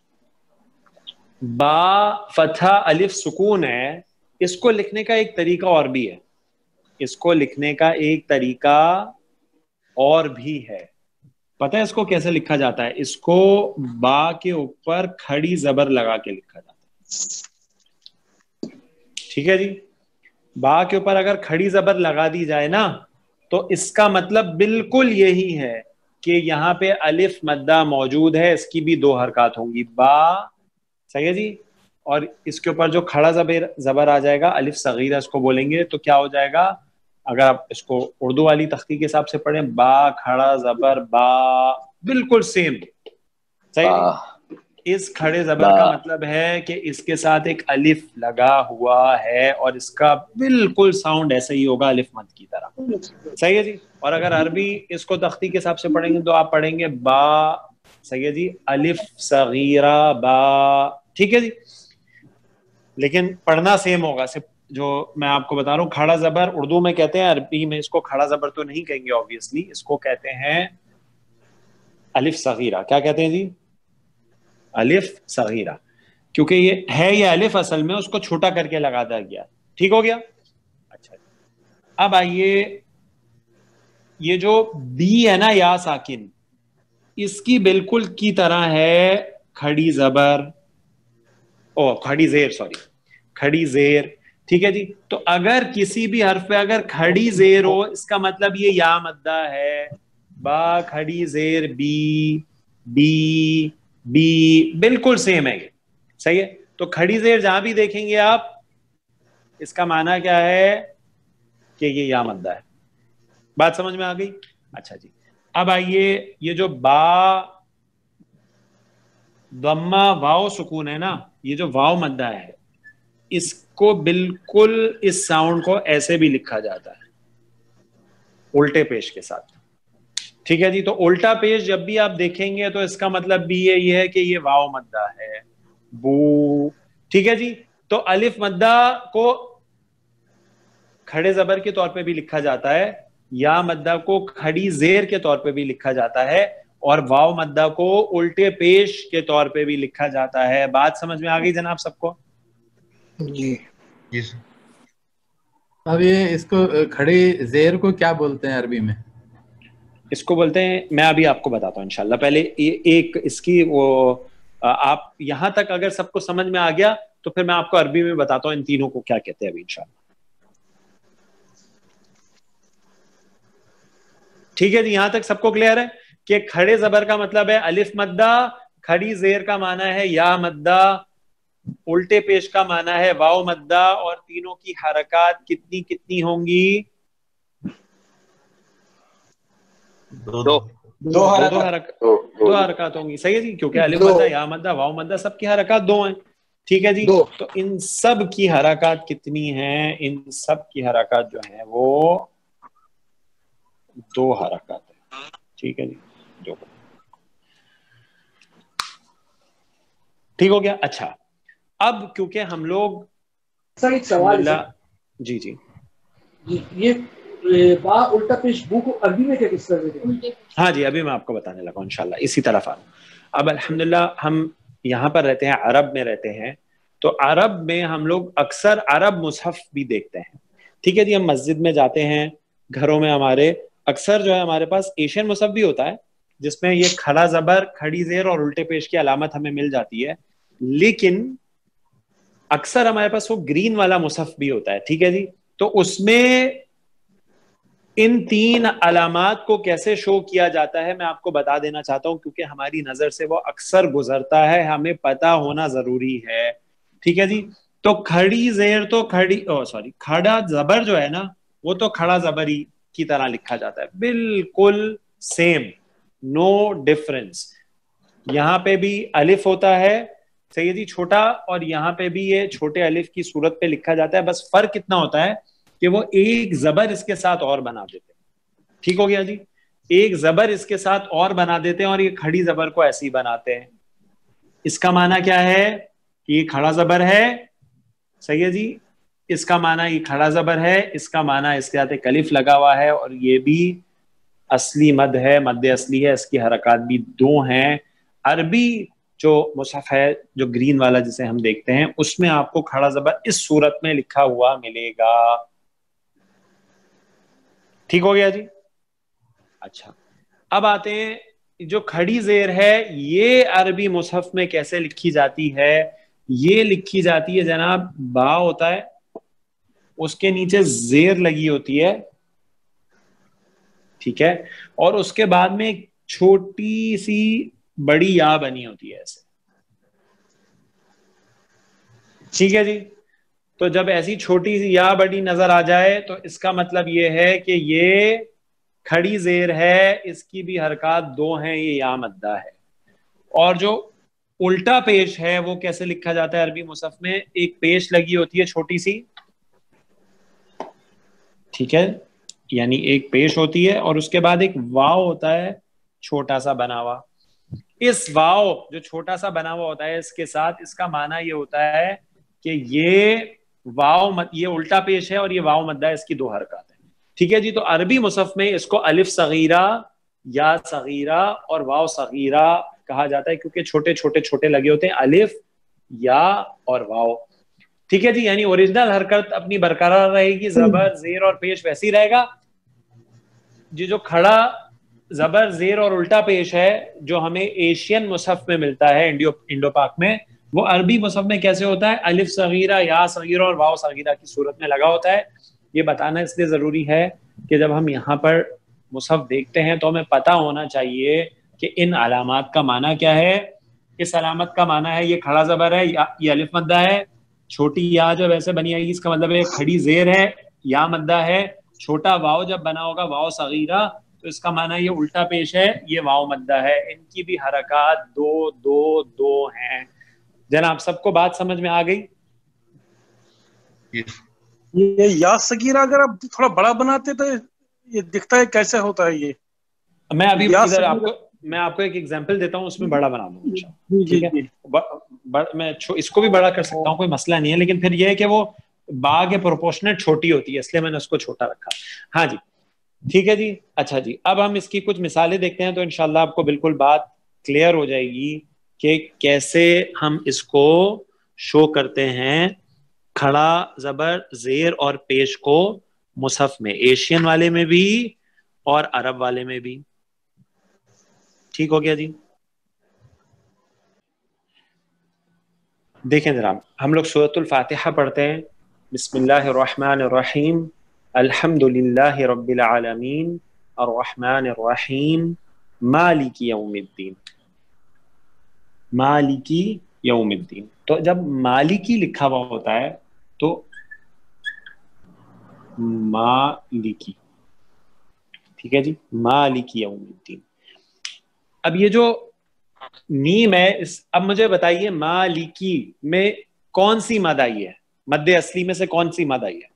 با فتح الف سکون ہے، اس کو لکھنے کا ایک طریقہ اور بھی ہے. اس کو لکھنے کا ایک طریقہ اور بھی ہے. پتہ ہے اس کو کیسے لکھا جاتا ہے؟ اس کو با کے اوپر کھڑی زبر لگا کے لکھا جاتا ہے. ٹھیک ہے جی، با کے اوپر اگر کھڑی زبر لگا دی جائے نا تو اس کا مطلب بالکل یہی ہے کہ یہاں پہ الف مدہ موجود ہے، اس کی بھی دو حرکات ہوں گی. با، صحیح ہے جی، اور اس کے اوپر جو کھڑا زبر زبر آ جائے گا الف صغیرہ اس کو بولیں گے، تو کیا ہو جائے گا؟ اگر آپ اس کو اردو والی تختی کے حساب سے پڑھیں، با کھڑا زبر با، بالکل سیم. صحیح. اس کھڑے زبر کا مطلب ہے کہ اس کے ساتھ ایک الف لگا ہوا ہے اور اس کا بالکل ساؤنڈ ایسے ہی ہوگا الف مد کی طرح. صحیح ہے جی. اور اگر عربی اس کو تختی کے حساب سے پڑھیں گے تو آپ پڑھیں گے با، صحیح ہے جی، الف صغیرہ با. ٹھیک ہے جی، لیکن پڑھنا سیم ہوگا. صرف جو میں آپ کو بتا رہا ہوں کھڑا زبر اردو میں کہتے ہیں، عربی میں اس کو کھڑا زبر تو نہیں کہیں گے obviously، اس کو کہتے ہیں الف صغیرہ. کیا کہتے ہیں جی؟ الف صغیرہ. کیونکہ یہ ہے یہ الف اصل میں اس کو چھوٹا کر کے لگا دیا گیا. ٹھیک ہو گیا؟ اچھا، اب آئیے یہ جو بی ہے نا یا ساکن، اس کی بالکل کی طرح ہے کھڑی زبر، او کھڑی زیر، سوری کھڑی زیر. ٹھیک ہے جی. تو اگر کسی بھی حرف پہ اگر کھڑی زیر ہو اس کا مطلب یہ یا مدہ ہے. با کھڑی زیر بی، بی بی، بالکل سیم ہے یہ. صحیح ہے. تو کھڑی زیر جہاں بھی دیکھیں گے آپ، اس کا معنی کیا ہے کہ یہ یا مدہ ہے. بات سمجھ میں آ گئی؟ اچھا جی. اب آئیے یہ جو با ضمہ واو سکون ہے نا، یہ جو واو مدہ ہے اس کو بالکل اس ساؤنڈ کو ایسے بھی لکھا جاتا ہے الٹے پیش کے ساتھ. ٹھیک ہے جی. تو الٹا پیش جب بھی آپ دیکھیں گے تو اس کا مطلب بھی یہ ہے کہ یہ واو مدہ ہے، بو. ٹھیک ہے جی. تو الف مدہ کو کھڑے زبر کے طور پہ بھی لکھا جاتا ہے، یا مدہ کو کھڑی زیر کے طور پہ بھی لکھا جاتا ہے، اور واو مدہ کو الٹے پیش کے طور پہ بھی لکھا جاتا ہے. بات سمجھ میں آ گئی جناب سب کو؟ جی جی. اب یہ اس کو کھڑی زیر کو کیا بولتے ہیں عربی میں؟ اس کو بولتے ہیں، میں ابھی آپ کو بتاتا ہوں انشاءاللہ. پہلے ایک اس کی وہ آپ یہاں تک اگر سب کو سمجھ میں آ گیا تو پھر میں آپ کو عربی میں بتاتا ہوں ان تینوں کو کیا کہتے ہیں ابھی انشاءاللہ. ٹھیک ہے جی. یہاں تک سب کو کلیئر ہے کہ کھڑے زبر کا مطلب ہے الف مدہ، کھڑی زیر کا معنی ہے یا مدہ، الٹے پیش کا معنی ہے واو مدہ، اور تینوں کی حرکات کتنی کتنی ہوں گی؟ دو دو دو حرکات دو حرکات ہوں گی. صحیح ہے جی. کیونکہ الف مدہ، یا مدہ، واو مدہ سب کی حرکات دو ہیں. ٹھیک ہے جی. تو ان سب کی حرکات کتنی ہیں؟ ان سب کی حرکات جو ہیں وہ دو حرکات ہیں. ٹھیک ہے جی. جو ٹھیک ہو گیا. اچھا، اب کیونکہ ہم لوگ سر ایک سوال ہے. جی جی یہ با الٹا پیش بو کو عربی میں کیا کس طرح دیتے ہیں؟ ہاں جی، ابھی میں آپ کو بتانے لگا ہوں انشاءاللہ اسی طرف آ. اب الحمدللہ ہم یہاں پر رہتے ہیں، عرب میں رہتے ہیں، تو عرب میں ہم لوگ اکثر عرب مصحف بھی دیکھتے ہیں. ٹھیک ہے جی. ہم مسجد میں جاتے ہیں، گھروں میں ہمارے اکثر جو ہے ہمارے پاس ایشین مصحف بھی ہوتا ہے جس میں یہ کھڑا زبر، کھڑی زیر اور الٹے پیش کی علامت ہمیں مل جاتی ہے، لیکن اکثر ہمارے پاس وہ گرین والا مصحف بھی ہوتا ہے. ٹھیک ہے جی. تو اس میں ان تین علامات کو کیسے شو کیا جاتا ہے میں آپ کو بتا دینا چاہتا ہوں، کیونکہ ہماری نظر سے وہ اکثر گزرتا ہے، ہمیں پتا ہونا ضروری ہے. ٹھیک ہے جی. تو کھڑی زیر تو کھڑی او سوری کھڑا زبر جو ہے نا وہ تو کھڑا زبری کی طرح لکھا جاتا ہے، بالکل سیم، نو ڈفرنس. یہاں پہ بھی الف ہوتا ہے، صحیح جی، چھوٹا، اور یہاں پہ بھی یہ چھوٹے الف کی صورت پہ لکھا جاتا ہے. بس فرق کتنا ہوتا ہے کہ وہ ایک زبر اس کے ساتھ اور بنا دیتے ہیں. ٹھیک ہو گیا جی. ایک زبر اس کے ساتھ اور بنا دیتے ہیں اور یہ کھڑی زبر کو ایسے ہی بناتے ہیں. اس کا معنی کیا ہے کہ یہ کھڑا زبر ہے, صحیح ہے جی, اس کا معنی یہ کھڑا زبر ہے, اس کا معنی اس کے ساتھ ایک الف لگا ہوا ہے اور یہ بھی اصلی مد ہے, مد اصلی ہے, اس کی حرکات بھی دو ہیں. عربی جو مصحف ہے جو گرین والا جسے ہم دیکھتے ہیں اس میں آپ کو کھڑا زبر اس صورت میں لکھا ہوا ملے گا. ٹھیک ہو گیا جی. اچھا اب آتے ہیں جو کھڑی زیر ہے یہ عربی مصحف میں کیسے لکھی جاتی ہے. یہ لکھی جاتی ہے جناب, با ہوتا ہے, اس کے نیچے زیر لگی ہوتی ہے, ٹھیک ہے, اور اس کے بعد میں ایک چھوٹی سی بڑی یا بنی ہوتی ہے ایسے, ٹھیک ہے جی. تو جب ایسی چھوٹی سی یا بڑی نظر آ جائے تو اس کا مطلب یہ ہے کہ یہ کھڑی زیر ہے, اس کی بھی حرکات دو ہیں, یہ یا مدہ ہے. اور جو الٹا پیش ہے وہ کیسے لکھا جاتا ہے عربی مصحف میں, ایک پیش لگی ہوتی ہے چھوٹی سی, ٹھیک ہے, یعنی ایک پیش ہوتی ہے اور اس کے بعد ایک واو ہوتا ہے چھوٹا سا بنا ہوا. اس واو جو چھوٹا سا بنا ہوا ہوتا ہے اس کے ساتھ اس کا معنی یہ ہوتا ہے کہ یہ واو یہ الٹا پیش ہے اور یہ واو مدہ, اس کی دو حرکات ہیں, ٹھیک ہے جی. تو عربی مصحف میں اس کو الف صغیرہ, یا صغیرہ اور واو صغیرہ کہا جاتا ہے کیونکہ چھوٹے چھوٹے چھوٹے لگے ہوتے ہیں الف, یا اور واو, ٹھیک ہے جی. یعنی اوریجنل حرکت اپنی برقرار رہے گی, زبر زیر اور پیش ویسی رہے گا. جی جو کھڑا زبر زیر اور الٹا پیش ہے جو ہمیں ایشین مصحف میں ملتا ہے, انڈو انڈو پاک میں, وہ عربی مصحف میں کیسے ہوتا ہے, الف صغیرہ, یا صغیرہ اور واو صغیرہ کی صورت میں لگا ہوتا ہے. یہ بتانا اس لیے ضروری ہے کہ جب ہم یہاں پر مصحف دیکھتے ہیں تو ہمیں پتہ ہونا چاہیے کہ ان علامات کا معنی کیا ہے. اس علامت کا معنی ہے یہ کھڑا زبر ہے, یہ الف مدہ ہے, چھوٹی یا جو ویسے بنی آئی اس کا مطلب ہے کھڑی زیر ہے, یا مدہ ہے, چھوٹا واو جب بنا ہوگا واو صغیرہ تو اس کا معنی یہ الٹا پیش ہے, یہ واو مدہ ہے. ان کی بھی حرکات دو دو دو ہیں. جناب سب کو بات سمجھ میں آ گئی؟ یہ یا صغیرہ اگر آپ تھوڑا بڑا بناتے تو یہ دکھتا ہے کیسے ہوتا ہے. یہ میں ابھی ادھر آپ کو میں آپ کو ایک ایگزامپل دیتا ہوں, اس میں بڑا بنا دوں گا, ٹھیک ہے. میں اس کو بھی بڑا کر سکتا ہوں, کوئی مسئلہ نہیں ہے, لیکن پھر یہ ہے کہ وہ با کے پروپورشنٹ چھوٹی ہوتی ہے, اس لیے میں نے اس کو چھوٹا رکھا. ہاں جی ٹھیک ہے جی. اچھا جی, اب ہم اس کی کچھ مثالیں دیکھتے ہیں تو انشاءاللہ آپ کو بالکل بات کلیئر ہو جائے گی کہ کیسے ہم اس کو شو کرتے ہیں کھڑا زبر زیر اور پیش کو مصحف میں, ایشین والے میں بھی اور عرب والے میں بھی. ٹھیک ہو گیا جی. دیکھیں جناب, ہم لوگ سورۃ الفاتحہ پڑھتے ہیں. بسم اللہ الرحمن الرحیم, الحمد للہ رب العالمین, الرحمن الرحیم, مالک یوم الدین. مالکی یوم الدین, تو جب مالکی لکھا ہوا ہوتا ہے تو مالکی, ٹھیک ہے جی, مالکی یوم الدین. اب یہ جو میم ہے اس, اب مجھے بتائیے مالکی میں کون سی مد آئی ہے, مد اصلی میں سے کون سی مد آئی ہے؟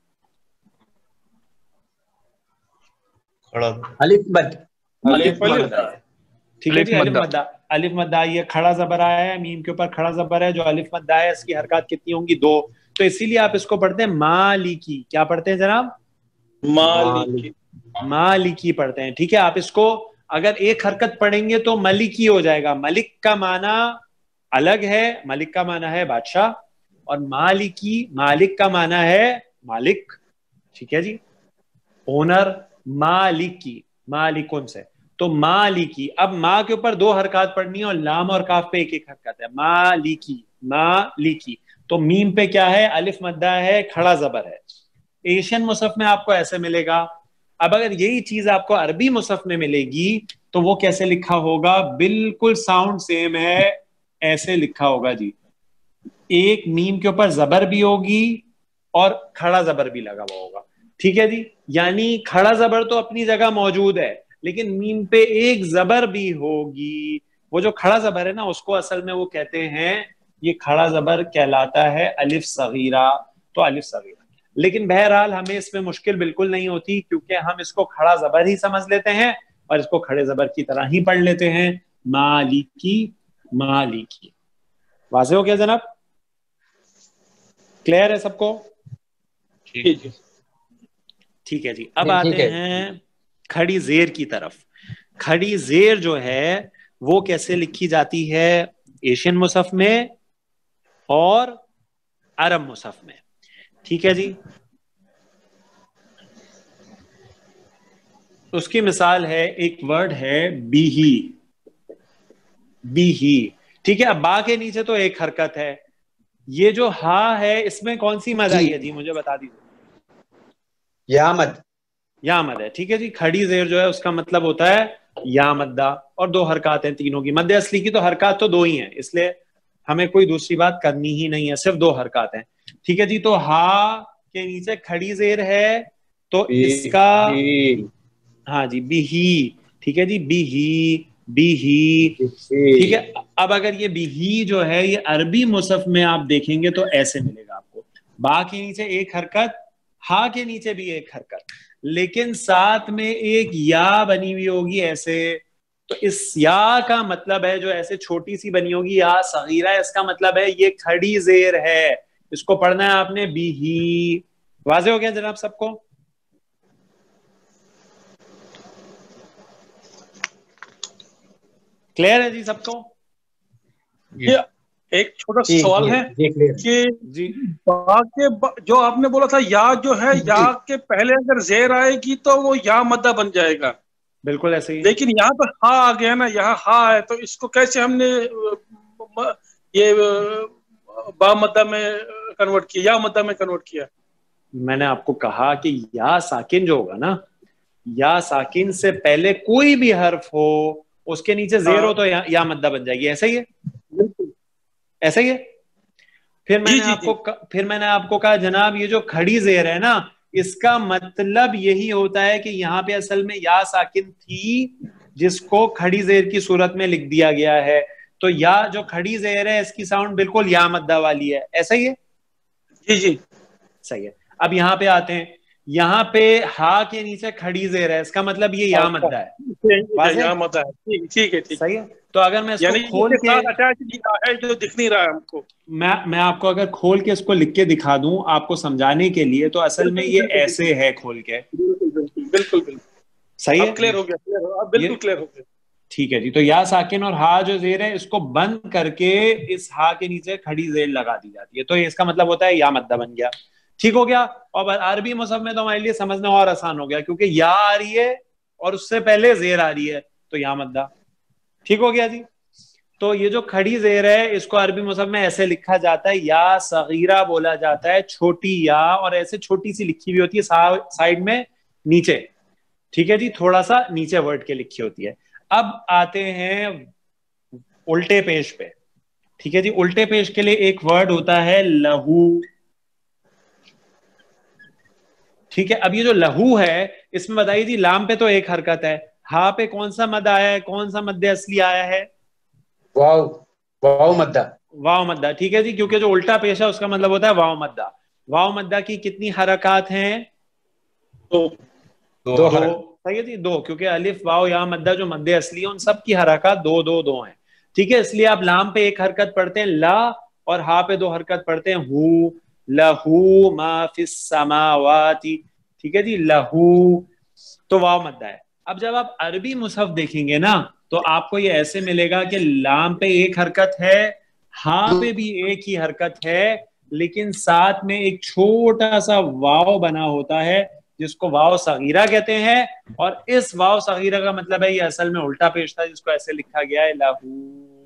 الف مد, الف مد, ٹھیک ہے جی, الف مد, الف مد آئی ہے, کھڑا زبر آیا ہے, میم کے اوپر کھڑا زبر ہے, جو الف مد آیا ہے اس کی حرکات کتنی ہوں گی؟ دو. تو اسی لیے آپ اس کو پڑھتے ہیں مالکی. کیا پڑھتے ہیں جناب؟ مالکی, مالکی پڑھتے ہیں, ٹھیک ہے. آپ اس کو اگر ایک حرکت پڑھیں گے تو ملکی ہو جائے گا. ملک کا معنی الگ ہے, ملک کا معنی ہے بادشاہ, اور مالکی مالک کا معنی ہے مالک, ٹھیک ہے جی, اونر. مالکی مالکن سے, تو مالکی. اب ماں کے اوپر دو حرکات پڑھنی ہے اور لام اور کاف پہ ایک ایک حرکت ہے. مالکی مالکی. تو میم پہ کیا ہے؟ الف مدہ ہے, کھڑا زبر ہے. ایشین مصحف میں آپ کو ایسے ملے گا. اب اگر یہی چیز آپ کو عربی مصحف میں ملے گی تو وہ کیسے لکھا ہوگا؟ بالکل ساؤنڈ سیم ہے, ایسے لکھا ہوگا جی. ایک میم کے اوپر زبر بھی ہوگی اور کھڑا زبر بھی لگا ہوا ہوگا, ٹھیک ہے جی. یعنی کھڑا زبر تو اپنی جگہ موجود ہے لیکن میم پہ ایک زبر بھی ہوگی. وہ جو کھڑا زبر ہے نا اس کو اصل میں وہ کہتے ہیں, یہ کھڑا زبر کہلاتا ہے الف صغیرہ. تو الف صغیرہ, لیکن بہرحال ہمیں اس میں مشکل بالکل نہیں ہوتی کیونکہ ہم اس کو کھڑا زبر ہی سمجھ لیتے ہیں. اور اس کو کھڑے زبر کی طرح ہی پڑھ لیتے ہیں مالکی مالکی. واضح ہو گیا جناب؟ کلیئر ہے سب کو؟ ٹھیک ہے جی. اب آتے ہیں کھڑی زیر کی طرف. کھڑی زیر جو ہے وہ کیسے لکھی جاتی ہے ایشین مصحف میں اور عرب مصحف میں. ٹھیک ہے جی. اس کی مثال ہے ایک ورڈ ہے بیہی بیہی. ٹھیک ہے. اب با کے نیچے تو ایک حرکت ہے. یہ جو ہا ہے اس میں کون سی مد آئی ہے جی مجھے بتا دیجیے. یا مد. یا مد ہے. ٹھیک ہے جی. کھڑی زیر جو ہے اس کا مطلب ہوتا ہے یا مدہ اور دو حرکات ہیں تینوں کی. مد اصلی کی تو حرکات تو دو ہی ہیں اس لیے ہمیں کوئی دوسری بات کرنی ہی نہیں ہے, صرف دو حرکات ہیں. ٹھیک ہے جی. تو ہا کے نیچے کھڑی زیر ہے تو اس کا ہاں جی بیہی. ٹھیک ہے جی. بیہی بیہی. ٹھیک ہے. اب اگر یہ بیہی جو ہے یہ عربی مصحف میں آپ دیکھیں گے تو ایسے ملے گا آپ کو. با کے نیچے ایک حرکت, ہا کے نیچے بھی ایک حرکت, لیکن ساتھ میں ایک یا بنی ہوئی ہوگی ایسے. تو اس یا کا مطلب ہے جو ایسے چھوٹی سی بنی ہوگی یا صغیرہ, اس کا مطلب ہے یہ کھڑی زیر ہے. اس کو پڑھنا ہے آپ نے بیہی. واضح ہو گیا جناب سب کو؟ کلیئر ہے جی سب کو؟ یہ ایک چھوٹا سوال ہے کہ با کے جو آپ نے بولا تھا یا جو ہے یا کے پہلے اگر زیر آئے گی تو وہ یا مدہ بن جائے گا. بالکل ایسے ہی. لیکن یہاں پر ہا آ گیا نا, یہاں ہا ہے تو اس کو کیسے ہم نے یہ با مدہ میں کنورٹ کیا, یا مدہ میں کنورٹ کیا؟ میں نے آپ کو کہا کہ یا ساکن جو ہوگا نا, یا ساکن سے پہلے کوئی بھی حرف ہو اس کے نیچے زیر ہو تو یا مدہ بن جائے گی. ایسا ہی ہے, بالکل ایسا ہی ہے. پھر میں نے آپ کو پھر میں نے آپ کو کہا جناب یہ جو کھڑی زیر ہے نا اس کا مطلب یہی ہوتا ہے کہ یہاں پہ اصل میں یا ساکن تھی جس کو کھڑی زیر کی صورت میں لکھ دیا گیا ہے. تو یا جو کھڑی زیر ہے اس کی ساؤنڈ بالکل یا مدہ والی ہے. ایسا ہی ہے؟ جی جی صحیح ہے. اب یہاں پہ آتے ہیں, یہاں پہ ہا کے نیچے کھڑی زیر ہے, اس کا مطلب یہ یا مدہ ہے. یا مدہ ہے. ٹھیک ہے ٹھیک صحیح ہے. تو اگر میں اس کو کھول کے جو دکھ نہیں رہا ہے ہم کو, میں میں آپ کو اگر کھول کے اس کو لکھ کے دکھا دوں آپ کو سمجھانے کے لیے, تو اصل میں یہ ایسے ہے کھول کے. بالکل بالکل صحیح ہے. کلیئر ہو گیا, بالکل کلیئر ہو گیا. ٹھیک ہے جی. تو یا ساکن اور ہا جو زیر ہے اس کو بند کر کے اس ہا کے نیچے کھڑی زیر لگا دی جاتی ہے, تو اس کا مطلب ہوتا ہے یا مدہ بن گیا. ٹھیک ہو گیا. اور عربی مصحف میں تو ہمارے لیے سمجھنا اور آسان ہو گیا کیونکہ یا آ رہی ہے اور اس سے پہلے زیر آ رہی ہے تو یا مدہ. ٹھیک ہو گیا جی. تو یہ جو کھڑی زیر ہے اس کو عربی مصحف میں ایسے لکھا جاتا ہے, یا صغیرہ بولا جاتا ہے, چھوٹی یا, اور ایسے چھوٹی سی لکھی ہوئی ہوتی ہے سائیڈ میں نیچے. ٹھیک ہے جی. تھوڑا سا نیچے ورڈ کے لکھی ہوتی ہے. اب آتے ہیں الٹے پیش پہ. ٹھیک ہے جی. الٹے پیش کے لیے ایک ورڈ ہوتا ہے لہو. ٹھیک ہے. اب یہ جو لہو ہے اس میں بتائیے جی لام پہ تو ایک حرکت ہے, ہاں پہ کون سا مد آیا ہے, کون سا مد اصلی آیا ہے؟ واو واو مدہ. واو مدہ. ٹھیک ہے جی. کیونکہ جو الٹا پیش ہے اس کا مطلب ہوتا ہے واو مدہ. واو مدہ کی کتنی حرکات ہیں؟ دو. دو حرکات. صحیح ہے جی, دو. کیونکہ الف واو یا مدہ جو مد اصلی ہے ان سب کی حرکات دو دو دو ہیں. ٹھیک ہے. اس لیے آپ لام پہ ایک حرکت پڑھتے ہیں لا, اور ہا پہ دو حرکت پڑھتے ہیں ہو. لہو ما فی السماوات. ٹھیک ہے جی. لہو تو واو مدہ ہے. اب جب آپ عربی مصحف دیکھیں گے نا تو آپ کو یہ ایسے ملے گا کہ لام پہ ایک حرکت ہے, ہاں پہ بھی ایک ہی حرکت ہے, لیکن ساتھ میں ایک چھوٹا سا واو بنا ہوتا ہے جس کو واو صغیرہ کہتے ہیں, اور اس واو صغیرہ کا مطلب ہے یہ اصل میں الٹا پیش تھا جس کو ایسے لکھا گیا ہے لہو.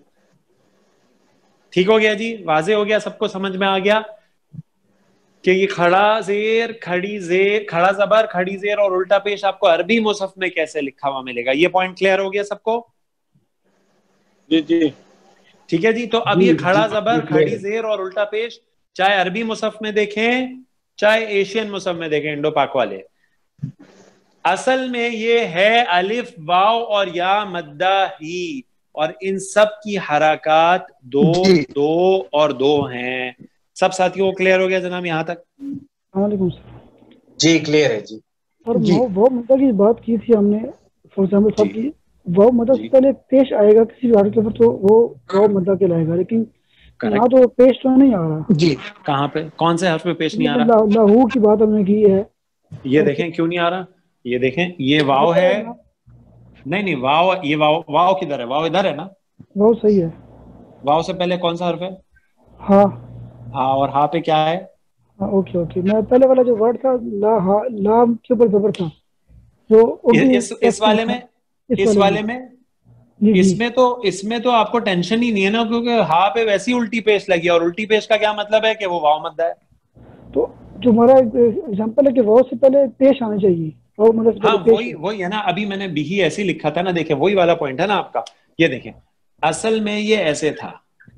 ٹھیک ہو گیا جی. واضح ہو گیا, سب کو سمجھ میں آ گیا کہ یہ کھڑا زیر, کھڑی زیر, کھڑا زبر, کھڑی زیر اور الٹا پیش آپ کو عربی مصحف میں کیسے لکھا ہوا ملے گا. یہ پوائنٹ کلیئر ہو گیا سب کو؟ جی جی ٹھیک ہے جی. تو اب یہ کھڑا زبر, کھڑی زیر اور الٹا پیش چاہے عربی مصحف میں دیکھیں چاہے ایشین مصحف میں دیکھیں, انڈو پاک والے, اصل میں یہ ہے الف واو اور یا مدہ ہی, اور ان سب کی حرکات دو دو اور دو ہیں. سب ساتھیوں کو کلیئر ہو گیا جناب یہاں تک؟ السلام علیکم سر. جی کلیئر ہے جی. سر وہ مدہ کی بات کی تھی ہم نے, فار ایگزامپل صاحب کی واو مدہ سے پہلے پیش آئے گا کسی بھی حرف کے اوپر تو وہ واو مدہ کہلائے گا، لیکن یہاں تو پیش تو نہیں آ رہا. جی کہاں پہ کون سے حرف پہ پیش نہیں آ رہا؟ لہو کی بات ہم نے کی ہے. یہ دیکھیں کیوں نہیں آ رہا، یہ دیکھیں یہ واو ہے، نہیں نہیں واو، یہ واو واو کدھر ہے؟ واو ادھر ہے نا، واو صحیح ہے. واو سے پہلے کون سا حرف ہے؟ ہاں. ہاں، اور ہاں پہ کیا ہے؟ اوکے اوکے، میں پہلے والا جو ورڈ تھا لا لام کے اوپر زبر تھا وہ اس اس والے میں اس والے میں اس میں تو اس میں تو آپ کو ٹینشن ہی نہیں ہے نا، کیونکہ ہاں پہ ویسی الٹی پیش لگی، اور الٹی پیش کا کیا مطلب ہے کہ وہ واو مدہ ہے. تو جو ہمارا ایگزامپل ہے کہ واو سے پہلے پیش آنا چاہیے. ہاں وہی وہی ہے نا، ابھی میں نے بھی ہی ایسے لکھا تھا نا، دیکھیں وہی والا پوائنٹ ہے نا آپ کا. یہ دیکھیں اصل میں یہ ایسے تھا،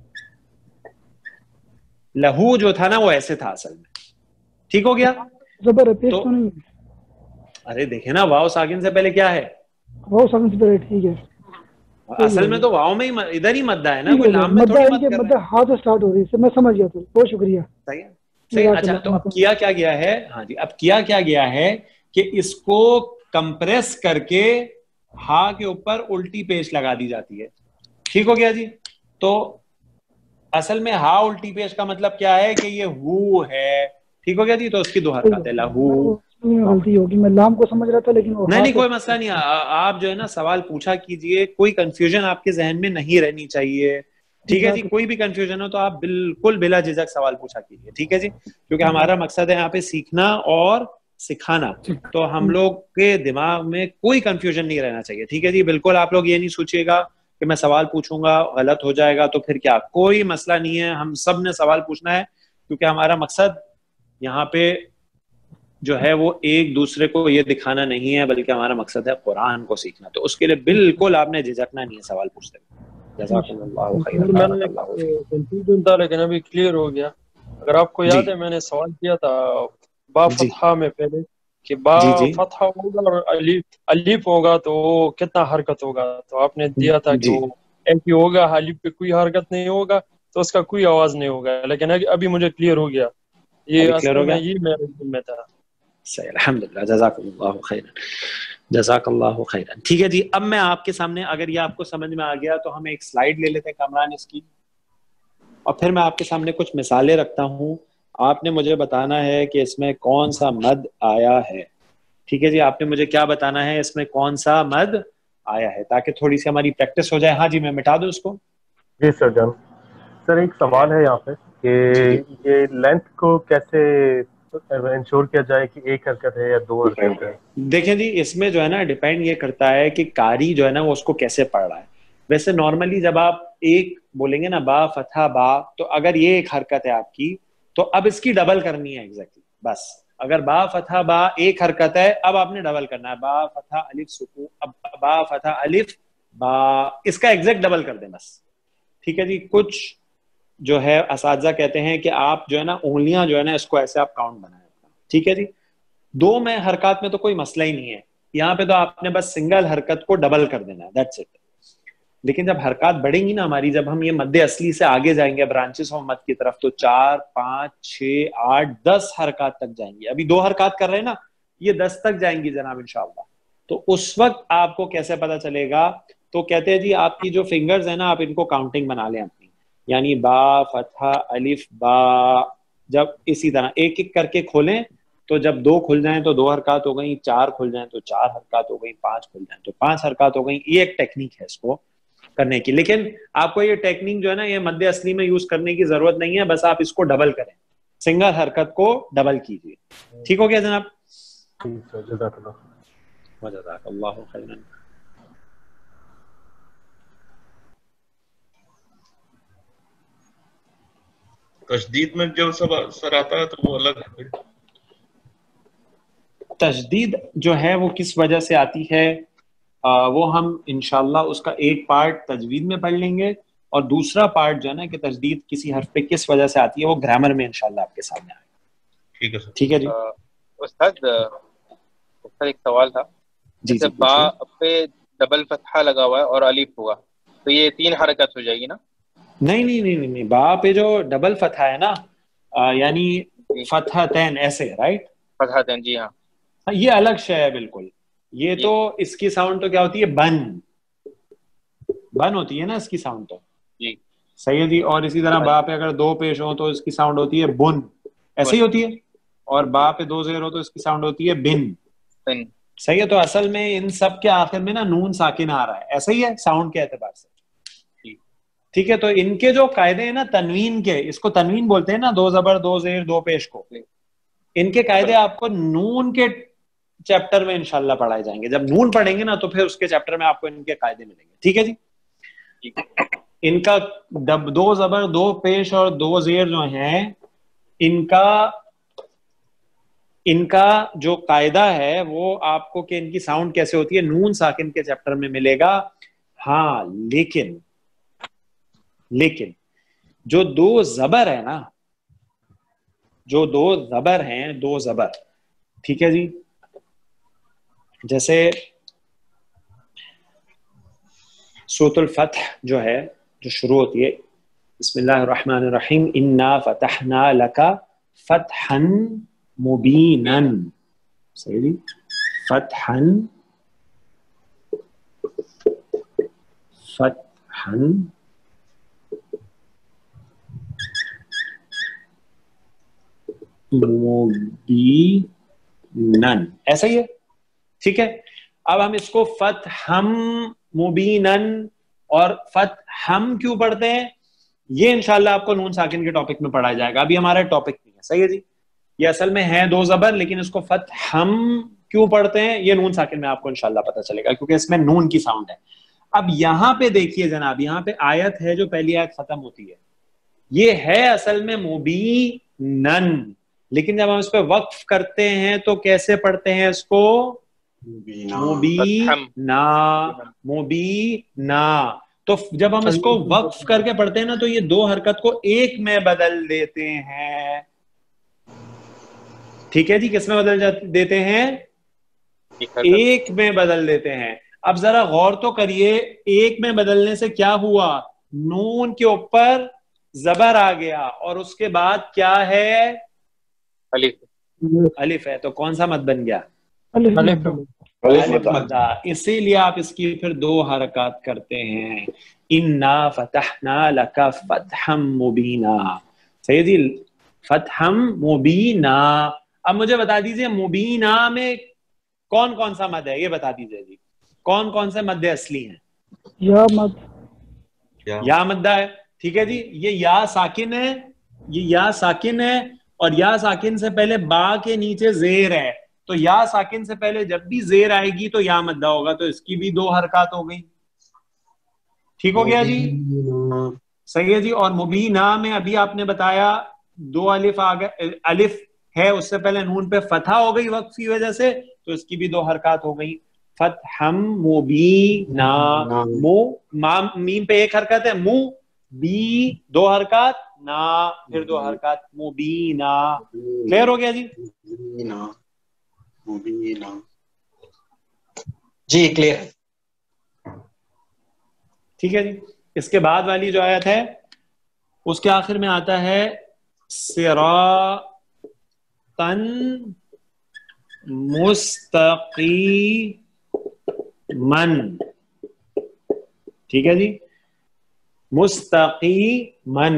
لہو جو تھا نا وہ ایسے تھا اصل میں، ٹھیک ہو گیا. زبر ہے، پیش تو نہیں. ارے دیکھیں نا واو ساکن سے پہلے کیا ہے؟ واو ساکن سے پہلے، ٹھیک ہے. اصل میں تو واو میں ہی ادھر ہی مدہ ہے نا، کوئی لام میں تھوڑی مد کر رہا ہے. ہاں تو سٹارٹ ہو رہی ہے، میں سمجھ گیا. تو بہت شکریہ. صحیح ہے صحیح. اچھا تو اب کیا کیا گیا ہے؟ ہاں جی، اب کیا کیا گیا ہے کہ اس کو کمپریس کر کے ہا کے اوپر الٹی پیش لگا دی جاتی ہے. ٹھیک ہو گیا جی. تو اصل میں ہا الٹی پیش کا مطلب کیا ہے کہ یہ ہو ہے. ٹھیک ہو گیا جی. تو اس کی دو حرکات ہے، لہو. غلطی ہوگی، میں لام کو سمجھ رہا تھا لیکن نہیں نہیں کوئی مسئلہ نہیں. آپ جو ہے نا سوال پوچھا کیجئے، کوئی کنفیوژن آپ کے ذہن میں نہیں رہنی چاہیے. ٹھیک ہے جی. کوئی بھی کنفیوژن ہو تو آپ بالکل بلا جھجک سوال پوچھا کیجئے. ٹھیک ہے جی. کیونکہ ہمارا مقصد ہے یہاں پہ سیکھنا اور سکھانا، تو ہم لوگ کے دماغ میں کوئی کنفیوژن نہیں رہنا چاہیے. ٹھیک ہے جی. بالکل آپ لوگ یہ نہیں سوچیے گا کہ میں سوال پوچھوں گا غلط ہو جائے گا تو پھر کیا، کوئی مسئلہ نہیں ہے. ہم سب نے سوال پوچھنا ہے، کیونکہ ہمارا مقصد یہاں پہ جو ہے وہ ایک دوسرے کو یہ دکھانا نہیں ہے، بلکہ ہمارا مقصد ہے قرآن کو سیکھنا. تو اس کے لیے بالکل آپ نے جھجکنا نہیں ہے سوال پوچھتے ہوئے. جزاکم اللہ خیر. کنفیوژن تھا لیکن ابھی کلیئر ہو گیا. اگر آپ کو یاد ہے میں نے سوال کیا تھا با فتحہ میں پہلے کہ با فتحہ ہوگا اور الف ہوگا تو کتنا حرکت ہوگا، تو آپ نے دیا تھا کہ وہ ایک ہی ہوگا، الف پہ کوئی حرکت نہیں ہوگا تو اس کا کوئی آواز نہیں ہوگا. لیکن ابھی مجھے کلیئر ہو گیا، یہ اصل میں یہ میرے دل میں تھا. صحیح، الحمدللہ. جزاکم اللہ خیرا، جزاک اللہ خیرا. ٹھیک ہے جی. اب میں آپ کے سامنے، اگر یہ آپ کو سمجھ میں آ گیا تو ہم ایک سلائیڈ لے لیتے ہیں کامران اس کی، اور پھر میں آپ کے سامنے کچھ مثالیں رکھتا ہوں. آپ نے مجھے بتانا ہے کہ اس میں کون سا مد آیا ہے. ٹھیک ہے جی. آپ نے مجھے کیا بتانا ہے اس میں کون سا مد آیا ہے، تاکہ تھوڑی سی ہماری پریکٹس ہو جائے. ہاں جی، میں مٹا دوں اس کو. جی سر جان. سر ایک سوال ہے یہاں پہ کہ یہ لینتھ کو کیسے انشور کیا جائے کہ ایک حرکت ہے یا دو حرکت ہے؟ دیکھیں جی، اس میں جو ہے نا ڈیپینڈ یہ کرتا ہے کہ قاری جو ہے نا وہ اس کو کیسے پڑھ رہا ہے. ویسے نارملی جب آپ ایک بولیں گے نا با فتح با، تو اگر یہ ایک حرکت ہے آپ کی تو اب اس کی ڈبل کرنی ہے ایگزیکٹلی. بس اگر با فتح با ایک حرکت ہے، اب آپ نے ڈبل کرنا ہے با فتح الف سکون، اب با فتح الف با، اس کا ایگزیکٹ ڈبل کر دیں بس. ٹھیک ہے جی. کچھ جو ہے اساتذہ کہتے ہیں کہ آپ جو ہے نا انگلیاں جو ہے نا اس کو ایسے آپ کاؤنٹ بنائیں. ٹھیک ہے جی. دو میں حرکات میں تو کوئی مسئلہ ہی نہیں ہے، یہاں پہ تو آپ نے بس سنگل حرکت کو ڈبل کر دینا ہے، دیٹس اٹ. لیکن جب حرکات بڑھیں گی نا ہماری، جب ہم یہ مد اصلی سے آگے جائیں گے برانچز آف مد کی طرف، تو چار پانچ چھ آٹھ دس حرکات تک جائیں گی. ابھی دو حرکات کر رہے ہیں نا، یہ دس تک جائیں گی جناب انشاءاللہ. تو اس وقت آپ کو کیسے پتا چلے گا؟ تو کہتے ہیں جی آپ کی جو فنگرز ہیں نا آپ ان کو کاؤنٹنگ بنا لیں اپنی، یعنی با فتح الف با. جب اسی طرح ایک ایک کر کے کھولیں تو جب دو کھل جائیں تو دو حرکات ہو گئیں، چار کھل جائیں تو چار حرکات ہو گئیں، پانچ کھل جائیں تو پانچ حرکات ہو گئیں. یہ ایک ٹیکنیک ہے اس کو کرنے کی. لیکن آپ کو یہ ٹیکنیک جو ہے نا یہ مد اصلی میں یوز کرنے کی ضرورت نہیں ہے، بس آپ اس کو ڈبل کریں، سنگل حرکت کو ڈبل کیجیے. ٹھیک ہو گیا جناب؟ جزاک اللہ جزاک اللہ خیرا. تشدید میں جو سب اثر آتا ہے تو وہ الگ ہے. تشدید جو ہے وہ کس وجہ سے آتی ہے آ, وہ ہم انشاءاللہ اس کا ایک پارٹ تجوید میں پڑھ لیں گے، اور دوسرا پارٹ جو ہے نا کہ تشدید کسی حرف پہ کس وجہ سے آتی ہے وہ گرامر میں انشاءاللہ آپ کے سامنے آئے گا. ٹھیک ہے سر. ٹھیک ہے جی. استاد استاد ایک سوال تھا، جیسے با پہ ڈبل فتحہ لگا ہوا ہے اور الف ہوا تو یہ تین حرکت ہو جائے گی نا؟ نہیں نہیں نہیں نہیں، با پہ جو ڈبل فتحہ ہے نا یعنی فتحتین ایسے، رائٹ؟ فتحتین، جی ہاں. یہ الگ شے ہے بالکل. یہ تو اس کی ساؤنڈ تو کیا ہوتی ہے؟ بن، بن ہوتی ہے نا اس کی ساؤنڈ تو. جی صحیح ہے جی. اور اسی طرح با پہ اگر دو پیش ہو تو اس کی ساؤنڈ ہوتی ہے بن، ایسے ہی ہوتی ہے. اور با پہ دو زیر ہو تو اس کی ساؤنڈ ہوتی ہے بن. صحیح ہے. تو اصل میں ان سب کے آخر میں نا نون ساکن آ رہا ہے، ایسا ہی ہے ساؤنڈ کے اعتبار سے. ٹھیک ہے. تو ان کے جو قاعدے ہیں نا تنوین کے، اس کو تنوین بولتے ہیں نا، دو زبر دو زیر دو پیش کو، ان کے قاعدے آپ کو نون کے چیپٹر میں انشاءاللہ پڑھائے جائیں گے. جب نون پڑھیں گے نا تو پھر اس کے چیپٹر میں آپ کو ان کے قاعدے ملیں گے. ٹھیک ہے جی. ان کا دو زبر دو پیش اور دو زیر جو ہیں، ان کا ان کا جو قاعدہ ہے وہ آپ کو کہ ان کی ساؤنڈ کیسے ہوتی ہے نون ساکن کے چیپٹر میں ملے گا. ہاں لیکن لیکن جو دو زبر ہے نا، جو دو زبر ہیں، دو زبر، ٹھیک ہے جی، جیسے سورۃ الفتح جو ہے، جو شروع ہوتی ہے بسم اللہ الرحمن الرحیم، انا فتحنا لک فتحا مبینا. صحیح جی. فتحا فتحا مبینا، ایسا ہی ہے. ٹھیک ہے. اب ہم اس کو فتحم مبینن اور فتحم کیوں پڑھتے ہیں، یہ انشاءاللہ آپ کو نون ساکن کے ٹاپک میں پڑھایا جائے گا. ابھی ہمارا ٹاپک نہیں ہے. صحیح ہے جی. یہ اصل میں ہے دو زبر، لیکن اس کو فتحم کیوں پڑھتے ہیں یہ نون ساکن میں آپ کو انشاءاللہ پتہ چلے گا، کیونکہ اس میں نون کی ساؤنڈ ہے. اب یہاں پہ دیکھیے جناب، یہاں پہ آیت ہے جو پہلی آیت ختم ہوتی ہے، یہ ہے اصل میں مبینن، لیکن جب ہم اس پہ وقف کرتے ہیں تو کیسے پڑھتے ہیں اس کو؟ مبینا، مبینا. تو جب ہم اس کو وقف کر کے پڑھتے ہیں نا تو یہ دو حرکت کو ایک میں بدل دیتے ہیں. ٹھیک ہے جی. کس میں بدل دیتے ہیں؟ ایک میں بدل دیتے ہیں. اب ذرا غور تو کریے، ایک میں بدلنے سے کیا ہوا؟ نون کے اوپر زبر آ گیا اور اس کے بعد کیا ہے؟ الف. الف ہے. تو کون سا مد بن گیا؟ الف مد. اسی لیے آپ اس کی پھر دو حرکات کرتے ہیں. انا فتحنا لک فتحا مبینا. صحیح جی. فتحا مبینا. اب مجھے بتا دیجئے مبینا میں کون کون سا مد ہے، یہ بتا دیجئے جی. کون کون سے مد اصلی ہیں؟ یا مد، یا مدہ ہے. ٹھیک ہے جی. یہ یا ساکن ہے، یہ یا ساکن ہے، اور یا ساکن سے پہلے با کے نیچے زیر ہے. تو یا ساکن سے پہلے جب بھی زیر آئے گی تو یا مدہ ہوگا، تو اس کی بھی دو حرکات ہو گئی. ٹھیک ہو گیا جی. صحیح ہے جی. اور مبینہ میں ابھی آپ نے بتایا دو الف آ گئے، الف ہے اس سے پہلے نون پہ فتح ہو گئی وقت کی وجہ سے، تو اس کی بھی دو حرکات ہو گئی. فتحم مبینا. مو میم پہ ایک حرکت ہے، مو بی دو حرکات، نا پھر دو حرکات، مبینا. کلیئر ہو گیا جی؟ جی کلیئر. ٹھیک ہے جی. اس کے بعد والی جو آیت ہے اس کے آخر میں آتا ہے صراطاً مستقیماً. ٹھیک ہے جی. مستقیماً.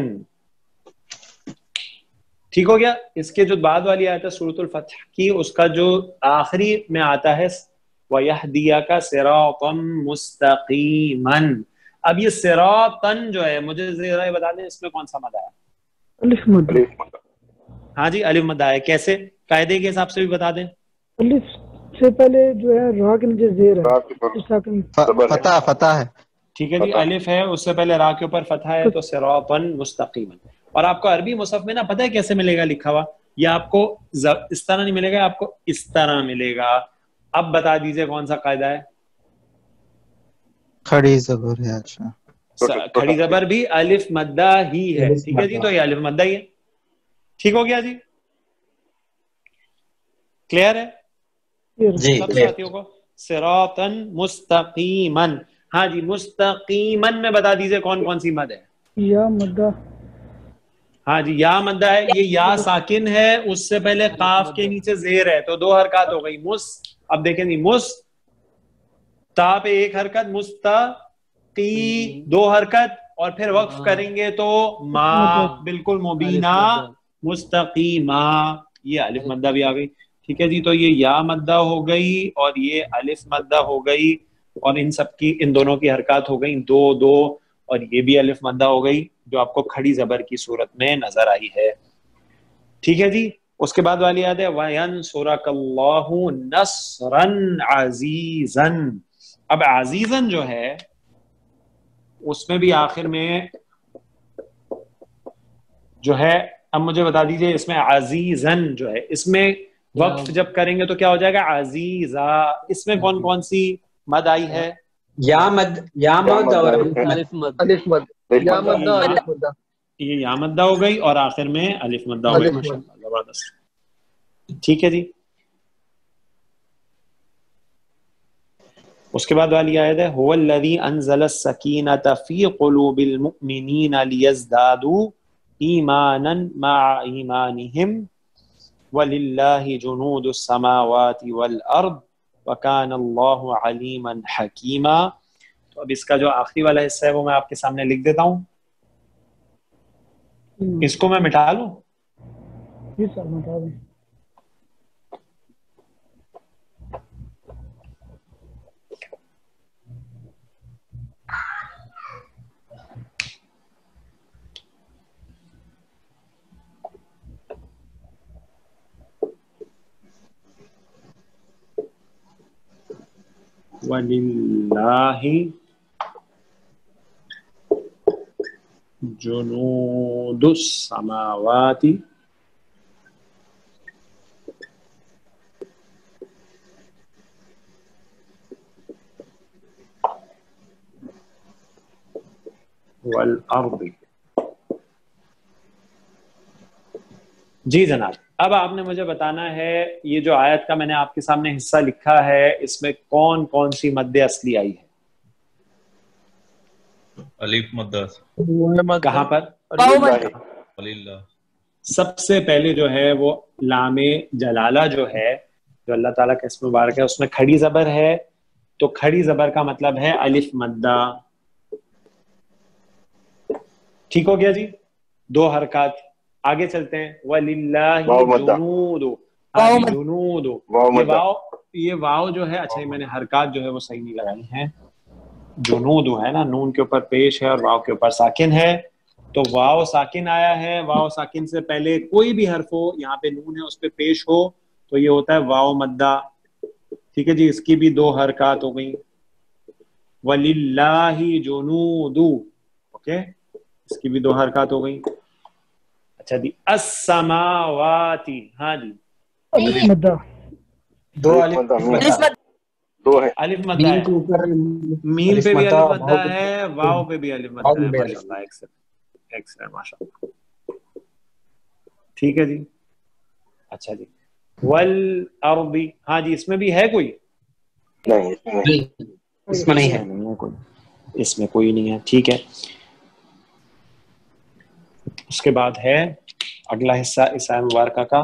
ٹھیک ہو گیا. اس کے جو بعد والی آیت ہے سورۃ الفتح کی، اس کا جو آخری میں آتا ہے وَيَهْدِيَكَ صِرَاطًا مُسْتَقِيمًا. اب یہ صراطً جو ہے، مجھے ذرا بتا دیں اس میں کون سا مد آیا؟ الف مد. ہاں جی الف مد آیا. کیسے؟ قاعدے کے حساب سے بھی بتا دیں. الف سے پہلے جو ہے را کے نیچے زیر ہے، فتح فتح ہے. ٹھیک ہے جی. الف ہے اس سے پہلے را کے اوپر فتح ہے، تو صراطً مستقیما. اور آپ کو عربی مصحف میں نا پتہ ہے کیسے ملے گا لکھا ہوا؟ یہ آپ کو اس طرح نہیں ملے گا، آپ کو اس طرح ملے گا. اب بتا دیجئے کون سا قاعدہ ہے؟ کھڑی زبر ہے. اچھا کھڑی زبر بھی الف مدہ ہی ہے. ٹھیک ہے جی. تو یہ الف مدہ ہی ہے. ٹھیک ہو گیا جی. کلیئر ہے جی سب ساتھیوں کو؟ صراطاً مستقیما. ہاں جی. مستقیما میں بتا دیجئے کون کون سی مد ہے؟ یا مدہ. ہاں جی یا مدہ ہے. یہ یا ساکن ہے، اس سے پہلے قاف کے نیچے زیر ہے، تو دو حرکات ہو گئی. مس. اب دیکھیں جی مس تا پہ ایک حرکت، مستقی دو حرکت، اور پھر وقف کریں گے تو ما بالکل مبینہ مستقیمہ، یہ الف مدہ بھی آ گئی. ٹھیک ہے جی. تو یہ یا مدہ ہو گئی اور یہ الف مدہ ہو گئی، اور ان سب کی ان دونوں کی حرکات ہو گئی دو دو، اور یہ بھی الف مدہ ہو گئی جو آپ کو کھڑی زبر کی صورت میں نظر آئی ہے. ٹھیک ہے جی. اس کے بعد والی یاد ہے وَيَنْصُرَكَ اللَّهُ نَصْرًا عَزِيزًا. اب عزیزًا جو ہے اس میں بھی آخر میں جو ہے، اب مجھے بتا دیجئے اس میں عزیزًا جو ہے اس میں وقف جب کریں گے تو کیا ہو جائے گا؟ عزیزہ. اس میں کون کون سی مد آئی ہے؟ یا مد، یا مد اور الف مد. الف مد، یا مد اور الف مد. یہ یا مدہ ہو گئی اور آخر میں الف مدہ ہو گئی. ماشاءاللہ زبردست. ٹھیک ہے جی. اس کے بعد والی آیت ہے هو الذی انزل السکینۃ فی قلوب المؤمنین لیزدادوا ایمانا مع ایمانہم وَلِلَّهِ جُنُودُ السَّمَاوَاتِ وَالْأَرْضِ وَكَانَ اللَّهُ عَلِيمًا حَكِيمًا. تو اب اس کا جو آخری والا حصہ ہے وہ میں آپ کے سامنے لکھ دیتا ہوں. اس کو میں مٹا لوں؟ جی سر مٹا دیں. وَلِلَّهِ جُنُودُ السَّمَاوَاتِ وَالْأَرْضِ. جی جناب. اب آپ نے مجھے بتانا ہے یہ جو آیت کا میں نے آپ کے سامنے حصہ لکھا ہے اس میں کون کون سی مد اصلی آئی ہے؟ الف مدہ. کہاں پر؟ سب سے پہلے جو ہے وہ لام جلالہ جو ہے جو اللہ تعالیٰ کا اسم مبارک ہے اس میں کھڑی زبر ہے، تو کھڑی زبر کا مطلب ہے الف مدہ. ٹھیک ہو گیا جی. دو حرکات. آگے چلتے ہیں. وَلِلَّهِ جُنُودُ. جنود یہ واو یہ واو جو ہے، اچھا میں نے حرکات جو ہے وہ صحیح نہیں لگائی ہیں. جنود ہے نا، نون کے اوپر پیش ہے اور واو کے اوپر ساکن ہے، تو واو ساکن آیا ہے. واو ساکن سے پہلے کوئی بھی حرف ہو، یہاں پہ نون ہے اس پہ پیش ہو تو یہ ہوتا ہے واو مدہ. ٹھیک ہے جی. اس کی بھی دو حرکات ہو گئی. وَلِلَّهِ جُنُودُ. اوکے، اس کی بھی دو حرکات ہو گئی. اچھا جی. السماواتی. ہاں جی. الف مدہ. دو الف مدہ. دو ہے. الف مدہ ہے. میم پہ بھی الف مدہ ہے، واو پہ بھی الف مدہ ہے. ماشاءاللہ. ایکسلنٹ ایکسلنٹ ماشاءاللہ. ٹھیک ہے جی. اچھا جی. والارض. ہاں جی. اس میں بھی ہے کوئی؟ نہیں، اس میں نہیں ہے. اس میں کوئی نہیں ہے. ٹھیک ہے. اس کے بعد ہے اگلا حصہ اس آیت مبارکہ کا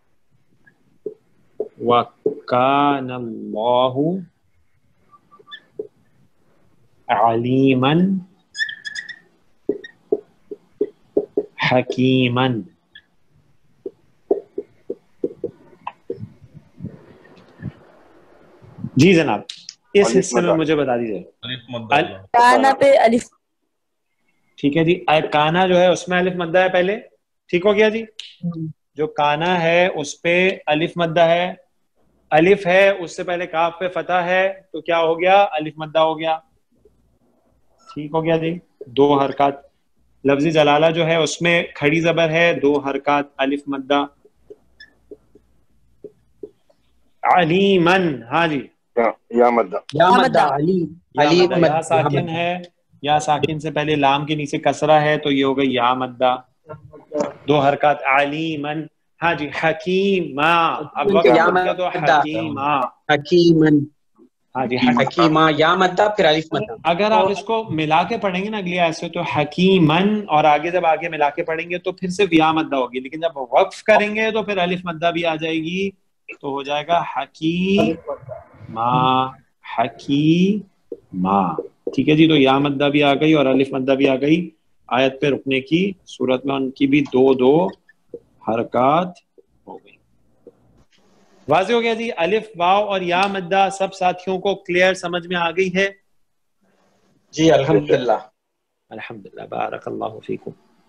وَكَانَ اللَّهُ عَلِيمًا حَكِيمًا. جی جناب. اس حصے میں مجھے بتا دیجیے. کانا پہ الف. ٹھیک ہے جی. کانا جو ہے اس میں الف مدہ ہے پہلے. ٹھیک ہو گیا جی. جو کانا ہے اس پہ الف مدہ ہے. الف ہے اس سے پہلے کاف پہ فتح ہے تو کیا ہو گیا؟ الف مدہ ہو گیا. ٹھیک ہو گیا جی. دو حرکات. لفظ جلالہ جو ہے اس میں کھڑی زبر ہے، دو حرکات الف مدہ. علیمن. ہاں جی. یا مدہ. یا مدہ. علی علی یا ساکن ہے، یا ساکن سے پہلے لام کے نیچے کسرہ ہے تو یہ ہو گئی یا مدہ. دو حرکات. علیمن. ہاں جی. حکیمہ. اب وقت تو حکیمہ. حکیمن. ہاں جی. حکیمہ. یا مدہ پھر الف مدہ. اگر آپ اس کو ملا کے پڑھیں گے نا اگلی آیت سے تو حکیمن، اور آگے جب آگے ملا کے پڑھیں گے تو پھر صرف یا مدہ ہوگی، لیکن جب وقف کریں گے تو پھر الف مدہ بھی آ جائے گی تو ہو جائے گا حکیمہ حکیما. ٹھیک ہے جی, تو یا مدہ بھی آ گئی اور الف مدہ بھی آ گئی. آیت پہ رکنے کی صورت میں ان کی بھی دو دو حرکات ہو گئی. واضح ہو گیا جی. الف واو اور یا مدہ سب ساتھیوں کو کلیئر سمجھ میں آ گئی ہے؟ جی الحمدللہ. الحمدللہ, بارک اللہ فیکم.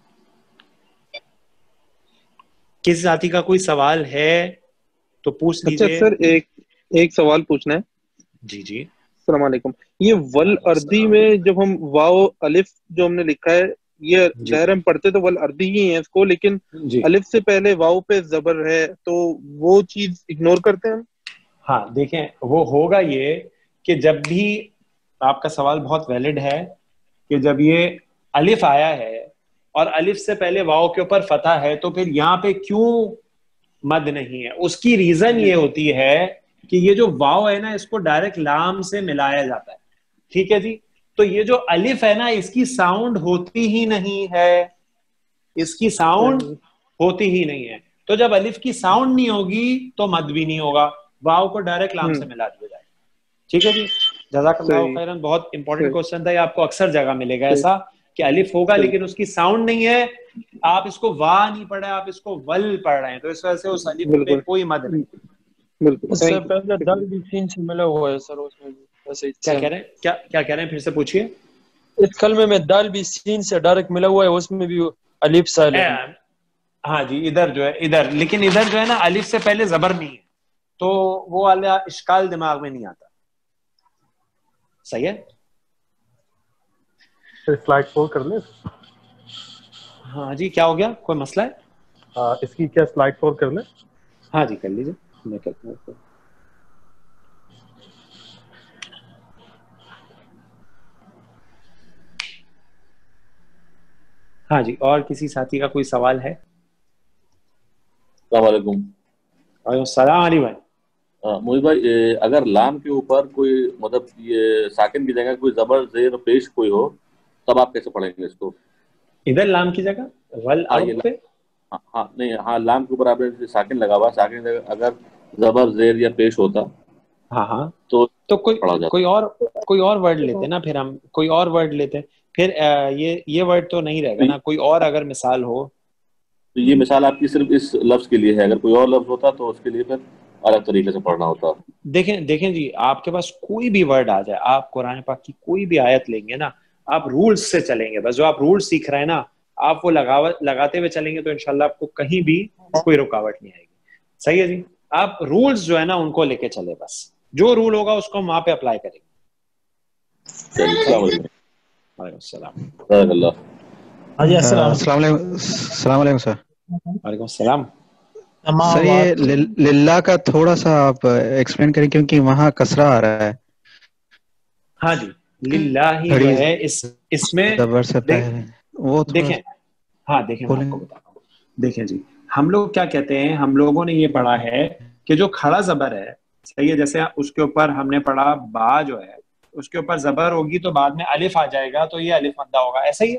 کس ساتھی کا کوئی سوال ہے تو پوچھ لیجیے. اچھا سر, ایک ایک سوال پوچھنا ہے. جی جی. السلام علیکم. یہ ول اردی میں جب ہم واو الف جو ہم نے لکھا ہے, یہ ظاہر ہم پڑھتے تو ول اردی ہی ہیں اس کو, لیکن الف سے پہلے واو پہ زبر ہے تو وہ چیز اگنور کرتے ہیں. ہاں دیکھیں, وہ ہوگا یہ کہ جب بھی آپ کا سوال بہت ویلڈ ہے کہ جب یہ الف آیا ہے اور الف سے پہلے واو کے اوپر فتح ہے تو پھر یہاں پہ کیوں مد نہیں ہے. اس کی ریزن یہ ہوتی ہے کہ یہ جو واو ہے نا اس کو ڈائریکٹ لام سے ملایا جاتا ہے. ٹھیک ہے جی, تو یہ جو الف ہے نا اس کی ساؤنڈ ہوتی ہی نہیں ہے, اس کی ساؤنڈ ہوتی ہی نہیں ہے. تو جب الف کی ساؤنڈ نہیں ہوگی تو مد بھی نہیں ہوگا, واو کو ڈائریکٹ لام سے ملا دیا جائے. ٹھیک ہے جی, جزاک اللہ خیرن. بہت امپورٹنٹ کوسچن تھا یہ, آپ کو اکثر جگہ ملے گا ایسا کہ الف ہوگا لیکن اس کی ساؤنڈ نہیں ہے, آپ اس کو وا نہیں پڑھ رہے, آپ اس کو ول پڑھ رہے ہیں, تو اس وجہ سے اس الف پہ کوئی مد نہیں. اس سے پہلے دال بھی سین سے ملا ہوا ہے سر, اس میں بھی کیا کہہ رہے ہیں, کیا کیا کہہ رہے ہیں, پھر سے پوچھیے. اس کلمے میں دال بھی سین سے ڈائریکٹ ملا ہوا ہے, اس میں بھی الف سالم. ہاں جی, ادھر جو ہے ادھر, لیکن ادھر جو ہے نا الف سے پہلے زبر نہیں ہے, تو وہ والا اشکال دماغ میں نہیں آتا. صحیح ہے. سلائڈ فور کر لیں. ہاں جی, کیا ہو گیا, کوئی مسئلہ ہے؟ اس کی کیا سلائڈ فور کر لیں؟ ہاں جی کر لیجیے, میں کرتا ہوں. ہاں جی, اور کسی ساتھی کا کوئی سوال ہے؟ السلام علیکم. وعلیکم السلام علی بھائی. موہی بھائی, اگر لام کے اوپر کوئی مطلب یہ ساکن کی جگہ کوئی زبر زیر پیش کوئی ہو تب آپ کیسے پڑھیں گے اس کو؟ ادھر لام کی جگہ ول ارب پہ, ہاں نہیں, ہاں لام کے اوپر آپ نے ساکن لگا ہوا, ساکن کی جگہ اگر زبر زیر یا پیش ہوتا ہاں ہاں تو تو کوئی کوئی اور کوئی اور ورڈ لیتے نا, پھر ہم کوئی اور ورڈ لیتے, پھر یہ یہ ورڈ تو نہیں رہے گا نا, کوئی اور اگر مثال ہو. تو یہ مثال آپ کی صرف اس لفظ کے لیے ہے, اگر کوئی اور لفظ ہوتا تو اس کے لیے پھر الگ طریقے سے پڑھنا ہوتا. دیکھیں دیکھیں جی, آپ کے پاس کوئی بھی ورڈ آ جائے, آپ قرآن پاک کی کوئی بھی آیت لیں گے نا, آپ رولز سے چلیں گے, بس جو آپ رولز سیکھ رہے ہیں نا آپ وہ لگاوت لگاتے ہوئے چلیں گے تو انشاءاللہ آپ کو کہیں بھی کوئی رکاوٹ نہیں آئے گی. صحیح ہے جی, آپ رولز جو ہے نا ان کو لے کے چلے, بس جو رول ہوگا اس کو ہم وہاں پہ اپلائی کریں گے. وعلیکم السلام. السلام علیکم. السلام علیکم سر. وعلیکم السلام. سر یہ للہ کا تھوڑا سا آپ ایکسپلین کریں کیونکہ وہاں کسرہ آ رہا ہے. ہاں جی, للہ ہی جو ہے اس اس میں وہ دیکھیں, ہاں دیکھیں میں آپ کو بتاتا ہوں. دیکھیں جی, ہم لوگ کیا کہتے ہیں, ہم لوگوں نے یہ پڑھا ہے کہ جو کھڑا زبر ہے, صحیح ہے, جیسے اس کے اوپر ہم نے پڑھا با جو ہے اس کے اوپر زبر ہوگی تو بعد میں الف آ جائے گا تو یہ الف مدہ ہوگا, ایسا ہی ہے,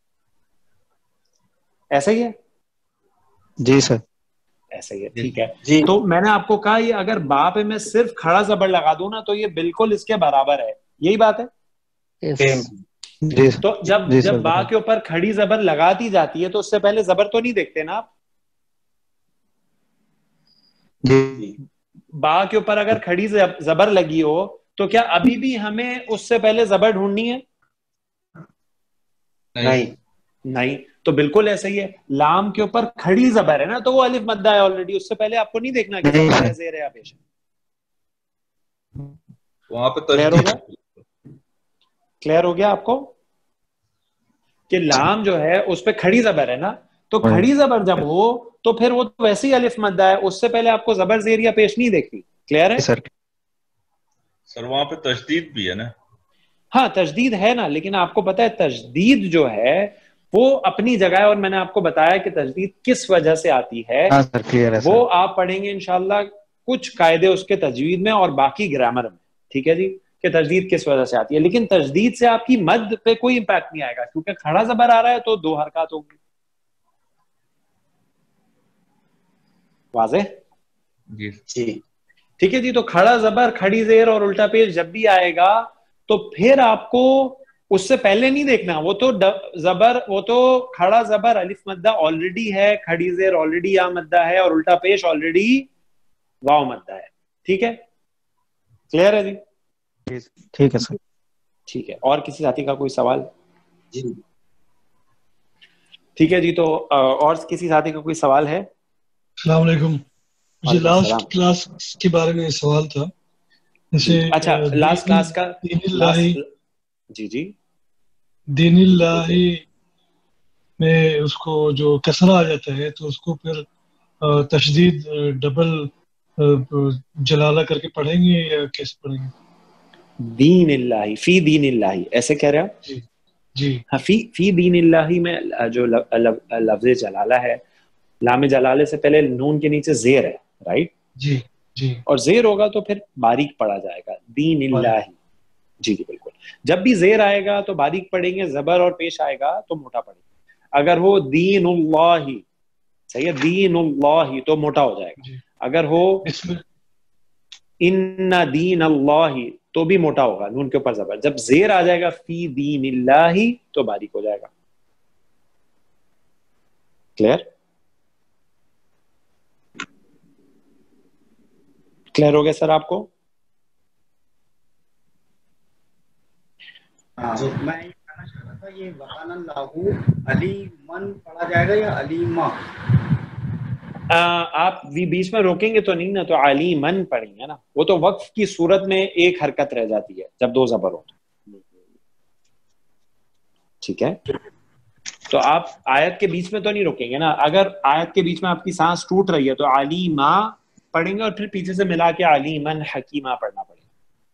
ایسا ہی ہے. جی سر ایسا ہی ہے. ٹھیک ہے, تو میں نے آپ کو کہا یہ اگر با پہ میں صرف کھڑا زبر لگا دوں نا تو یہ بالکل اس کے برابر ہے, یہی بات ہے. تو جب جب با کے اوپر کھڑی زبر لگا دی جاتی ہے تو اس سے پہلے زبر تو نہیں دیکھتے نا آپ. با کے اوپر اگر کھڑی زبر لگی ہو تو کیا ابھی بھی ہمیں اس سے پہلے زبر ڈھونڈنی ہے؟ نہیں نہیں, تو بالکل ایسا ہی ہے. لام کے اوپر کھڑی زبر ہے نا تو وہ الف مدہ ہے آلریڈی, اس سے پہلے آپ کو نہیں دیکھنا کہ زبر ہے, زیر ہے یا پیش ہے. وہاں پہ کلیئر ہو گیا, کلیئر ہو گیا آپ کو کہ لام جو ہے اس پہ کھڑی زبر ہے نا, تو کھڑی زبر جب ہو تو پھر وہ تو ویسے ہی الف مدہ ہے, اس سے پہلے آپ کو زبر زیر یا پیش نہیں دیکھنی. کلیئر ہے سر؟ سر وہاں پہ تشدید بھی ہے نا. ہاں تشدید ہے نا, لیکن آپ کو پتا ہے تشدید جو ہے وہ اپنی جگہ ہے, اور میں نے آپ کو بتایا کہ تشدید کس وجہ سے آتی ہے, وہ آپ پڑھیں گے انشاءاللہ کچھ قاعدے اس کے تجوید میں اور باقی گرامر میں. ٹھیک ہے جی, کہ تشدید کس وجہ سے آتی ہے, لیکن تشدید سے آپ کی مد پہ کوئی امپیکٹ نہیں آئے گا کیونکہ کھڑا زبر آ رہا ہے تو دو حرکات ہوگی. واضح؟ جی جی ٹھیک ہے جی. تو کھڑا زبر کھڑی زیر اور الٹا پیش جب بھی آئے گا تو پھر آپ کو اس سے پہلے نہیں دیکھنا, وہ تو زبر وہ تو کھڑا زبر الف مدہ آلریڈی ہے, کھڑی زیر آلریڈی یا مدہ ہے, اور الٹا پیش آلریڈی واو مدہ ہے. ٹھیک ہے, کلیئر ہے جی؟ ٹھیک ہے سر. ٹھیک ہے, اور کسی ساتھی کا کوئی سوال؟ جی ٹھیک ہے جی. تو اور کسی ساتھی کا کوئی سوال ہے؟ السلام علیکم. مجھے لاسٹ کلاس کے بارے میں سوال تھا. جیسے اچھا لاسٹ کلاس کا جی جی دین اللہ میں اس کو جو کسرہ آ جاتا ہے تو اس کو پھر تشدید ڈبل جلالہ کر کے پڑھیں گے یا کیسے پڑھیں گے؟ دین اللہ, فی دین اللہ ایسے کہہ رہے آپ؟ جی جی ہاں, فی فی دین اللہ میں جو لفظ جلالہ ہے, لام جلالے سے پہلے نون کے نیچے زیر ہے, رائٹ؟ جی جی. اور زیر ہوگا تو پھر باریک پڑھا جائے گا, دین اللہ. جی جی بالکل. جب بھی زیر آئے گا تو باریک پڑھیں گے, زبر اور پیش آئے گا تو موٹا پڑھیں گے. اگر ہو دین اللہ, صحیح ہے, دین اللہ تو موٹا ہو جائے گا. اگر ہو ان دین اللہ تو بھی موٹا ہوگا, نون کے اوپر زبر. جب زیر آ جائے گا فی دین اللہ تو باریک ہو جائے گا. کلیئر کلیئر ہو گیا سر آپ کو؟ میں یہ کہنا چاہ رہا تھا, یہ وکان اللہ علی من پڑھا جائے گا یا علی ما؟ آپ بیچ میں روکیں گے تو نہیں نا, تو علی من پڑھیں گے نا. وہ تو وقف کی صورت میں ایک حرکت رہ جاتی ہے جب دو زبر ہو. ٹھیک ہے, تو آپ آیت کے بیچ میں تو نہیں روکیں گے نا. اگر آیت کے بیچ میں آپ کی سانس ٹوٹ رہی ہے تو علی ما پڑھیں گے, اور پھر پیچھے سے ملا کے علی من حکیمہ پڑھنا پڑے گا.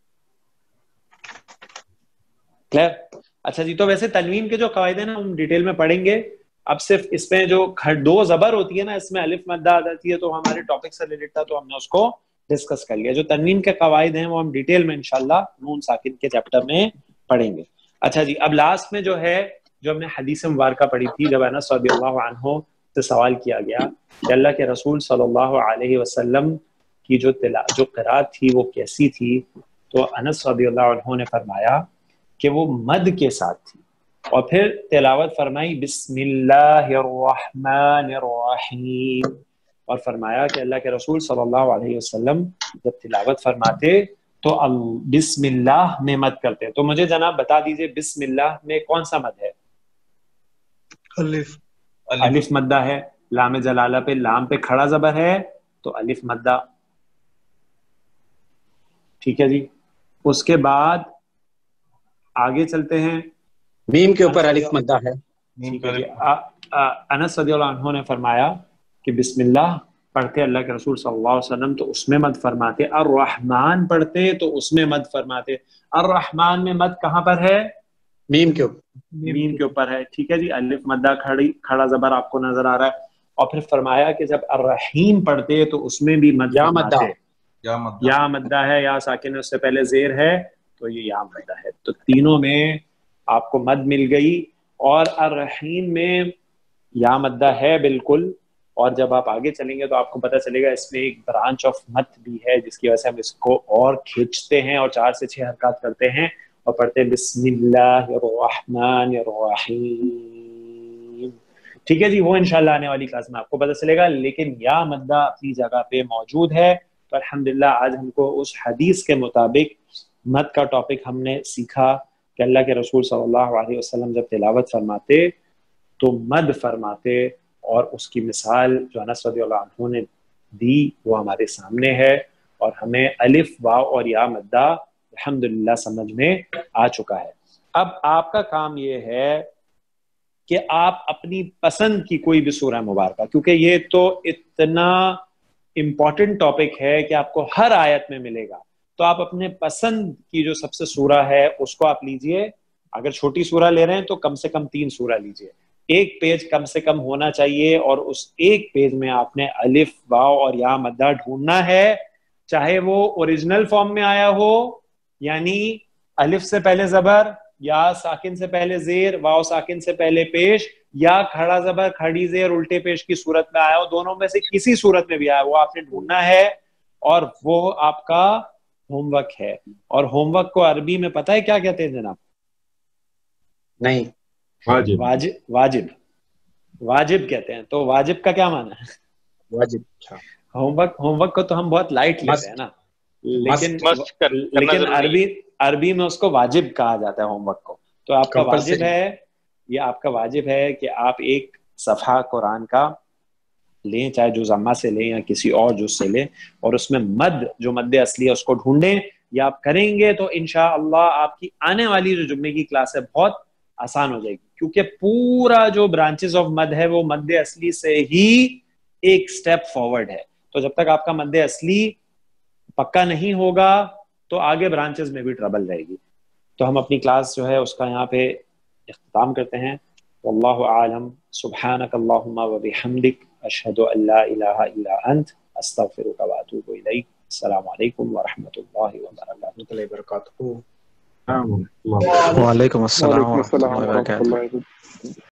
کلیئر؟ اچھا جی. تو ویسے تنوین کے جو قواعد ہیں نا ہم ڈیٹیل میں پڑھیں گے. اب صرف اس میں جو دو زبر ہوتی ہے نا, اس میں الف مدہ آ جاتی ہے, تو ہمارے ٹاپک سے ریلیٹڈ تھا تو ہم نے اس کو ڈسکس کر لیا. جو تنوین کے قواعد ہیں وہ ہم ڈیٹیل میں انشاءاللہ نون ساکن کے چیپٹر میں پڑھیں گے. اچھا جی, اب لاسٹ میں جو ہے جو ہم نے حدیث مبارکہ پڑھی تھی, جب انس رضی اللہ عنہ سے سوال کیا گیا کہ اللہ کے رسول صلی اللہ علیہ وسلم کی جو تلا جو قرات تھی وہ کیسی تھی, تو انس رضی اللہ عنہ نے فرمایا کہ وہ مد کے ساتھ تھی, اور پھر تلاوت فرمائی بسم اللہ الرحمن الرحیم, اور فرمایا کہ اللہ کے رسول صلی اللہ علیہ وسلم جب تلاوت فرماتے تو بسم اللہ میں مد کرتے. تو مجھے جناب بتا دیجئے بسم اللہ میں کون سا مد ہے؟ الف الف مدہ ہے. لام جلالہ پہ لام پہ کھڑا زبر ہے تو الف مدہ. ٹھیک ہے جی. اس کے بعد آگے چلتے ہیں, میم کے اوپر الف مدہ ہے. انس رضی اللہ عنہ نے فرمایا کہ بسم اللہ پڑھتے اللہ کے رسول صلی اللہ علیہ وسلم تو اس میں مد فرماتے, الرحمن پڑھتے تو اس میں مد فرماتے. الرحمن میں مد کہاں پر ہے؟ میم کے اوپر. میم کے اوپر ہے. ٹھیک ہے جی. الف مدہ کھڑی کھڑا زبر آپ کو نظر آ رہا ہے. اور پھر فرمایا کہ جب الرحیم پڑھتے تو اس میں بھی مد یا مدہ, یا مدہ ہے, یا ساکن اس سے پہلے زیر ہے تو یہ یا مدہ ہے. تو تینوں میں آپ کو مد مل گئی, اور الرحیم میں یا مدہ ہے بالکل. اور جب آپ آگے چلیں گے تو آپ کو پتہ چلے گا اس میں ایک برانچ آف مد بھی ہے, جس کی وجہ سے ہم اس کو اور کھینچتے ہیں اور چار سے چھ حرکات کرتے ہیں اور پڑھتے ہیں بسم اللہ الرحمن الرحیم. ٹھیک ہے جی. وہ انشاءاللہ آنے والی کلاس میں آپ کو پتہ چلے گا, لیکن یا مدہ اپنی جگہ پہ موجود ہے. تو الحمدللہ آج ہم کو اس حدیث کے مطابق مد کا ٹاپک ہم نے سیکھا کہ اللہ کے رسول صلی اللہ علیہ وسلم جب تلاوت فرماتے تو مد فرماتے, اور اس کی مثال جو انس رضی اللہ عنہ نے دی وہ ہمارے سامنے ہے, اور ہمیں الف واو اور یا مدہ الحمدللہ سمجھ میں آ چکا ہے. اب آپ کا کام یہ ہے کہ آپ اپنی پسند کی کوئی بھی سورہ مبارکہ, کیونکہ یہ تو اتنا امپورٹنٹ ٹاپک ہے کہ آپ کو ہر آیت میں ملے گا, تو آپ اپنے پسند کی جو سب سے سورہ ہے اس کو آپ لیجئے. اگر چھوٹی سورہ لے رہے ہیں تو کم سے کم تین سورہ لیجئے, ایک پیج کم سے کم ہونا چاہیے, اور اس ایک پیج میں آپ نے الف واو اور یا مدہ ڈھونڈنا ہے, چاہے وہ اوریجنل فارم میں آیا ہو, یعنی الف سے پہلے زبر, یا ساکن سے پہلے زیر, واو ساکن سے پہلے پیش, یا کھڑا زبر کھڑی زیر الٹے پیش کی صورت میں آیا ہو, دونوں میں سے کسی صورت میں بھی آیا وہ آپ نے ڈھونڈنا ہے. اور وہ آپ کا ہوم ورک ہے. اور ہوم ورک کو عربی میں پتہ ہے کیا کہتے ہیں جناب؟ نہیں. واجب. واجب واجب واجب کہتے ہیں. تو واجب کا کیا معنی ہے؟ واجب. ہوم ورک ہوم ورک کو تو ہم بہت لائٹ لیتے ہیں نا, لیکن لیکن عربی عربی میں اس کو واجب کہا جاتا ہے ہوم ورک کو. تو آپ کا واجب ہے, یہ آپ کا واجب ہے کہ آپ ایک صفحہ قرآن کا لیں, چاہے جز عامہ سے لیں یا کسی اور جز سے لیں, اور اس میں مد جو مد اصلی ہے اس کو ڈھونڈیں. یہ آپ کریں گے تو انشاءاللہ آپ کی آنے والی جو جمعے کی کلاس ہے بہت آسان ہو جائے گی, کیونکہ پورا جو برانچز آف مد ہے وہ مد اصلی سے ہی ایک سٹیپ فارورڈ ہے. تو جب تک آپ کا مد اصلی پکا نہیں ہوگا تو آگے برانچز میں بھی ٹربل رہے گی. تو ہم اپنی کلاس جو ہے اس کا یہاں پہ اختتام کرتے ہیں. واللہ اعلم. سبحانک اللہم و بحمدک, اشہد ان لا الہ الا انت, استغفرک و اتوب الیک. السلام علیکم ورحمۃ اللہ وبرکاتہ. وعلیکم السلام ورحمۃ اللہ وبرکاتہ.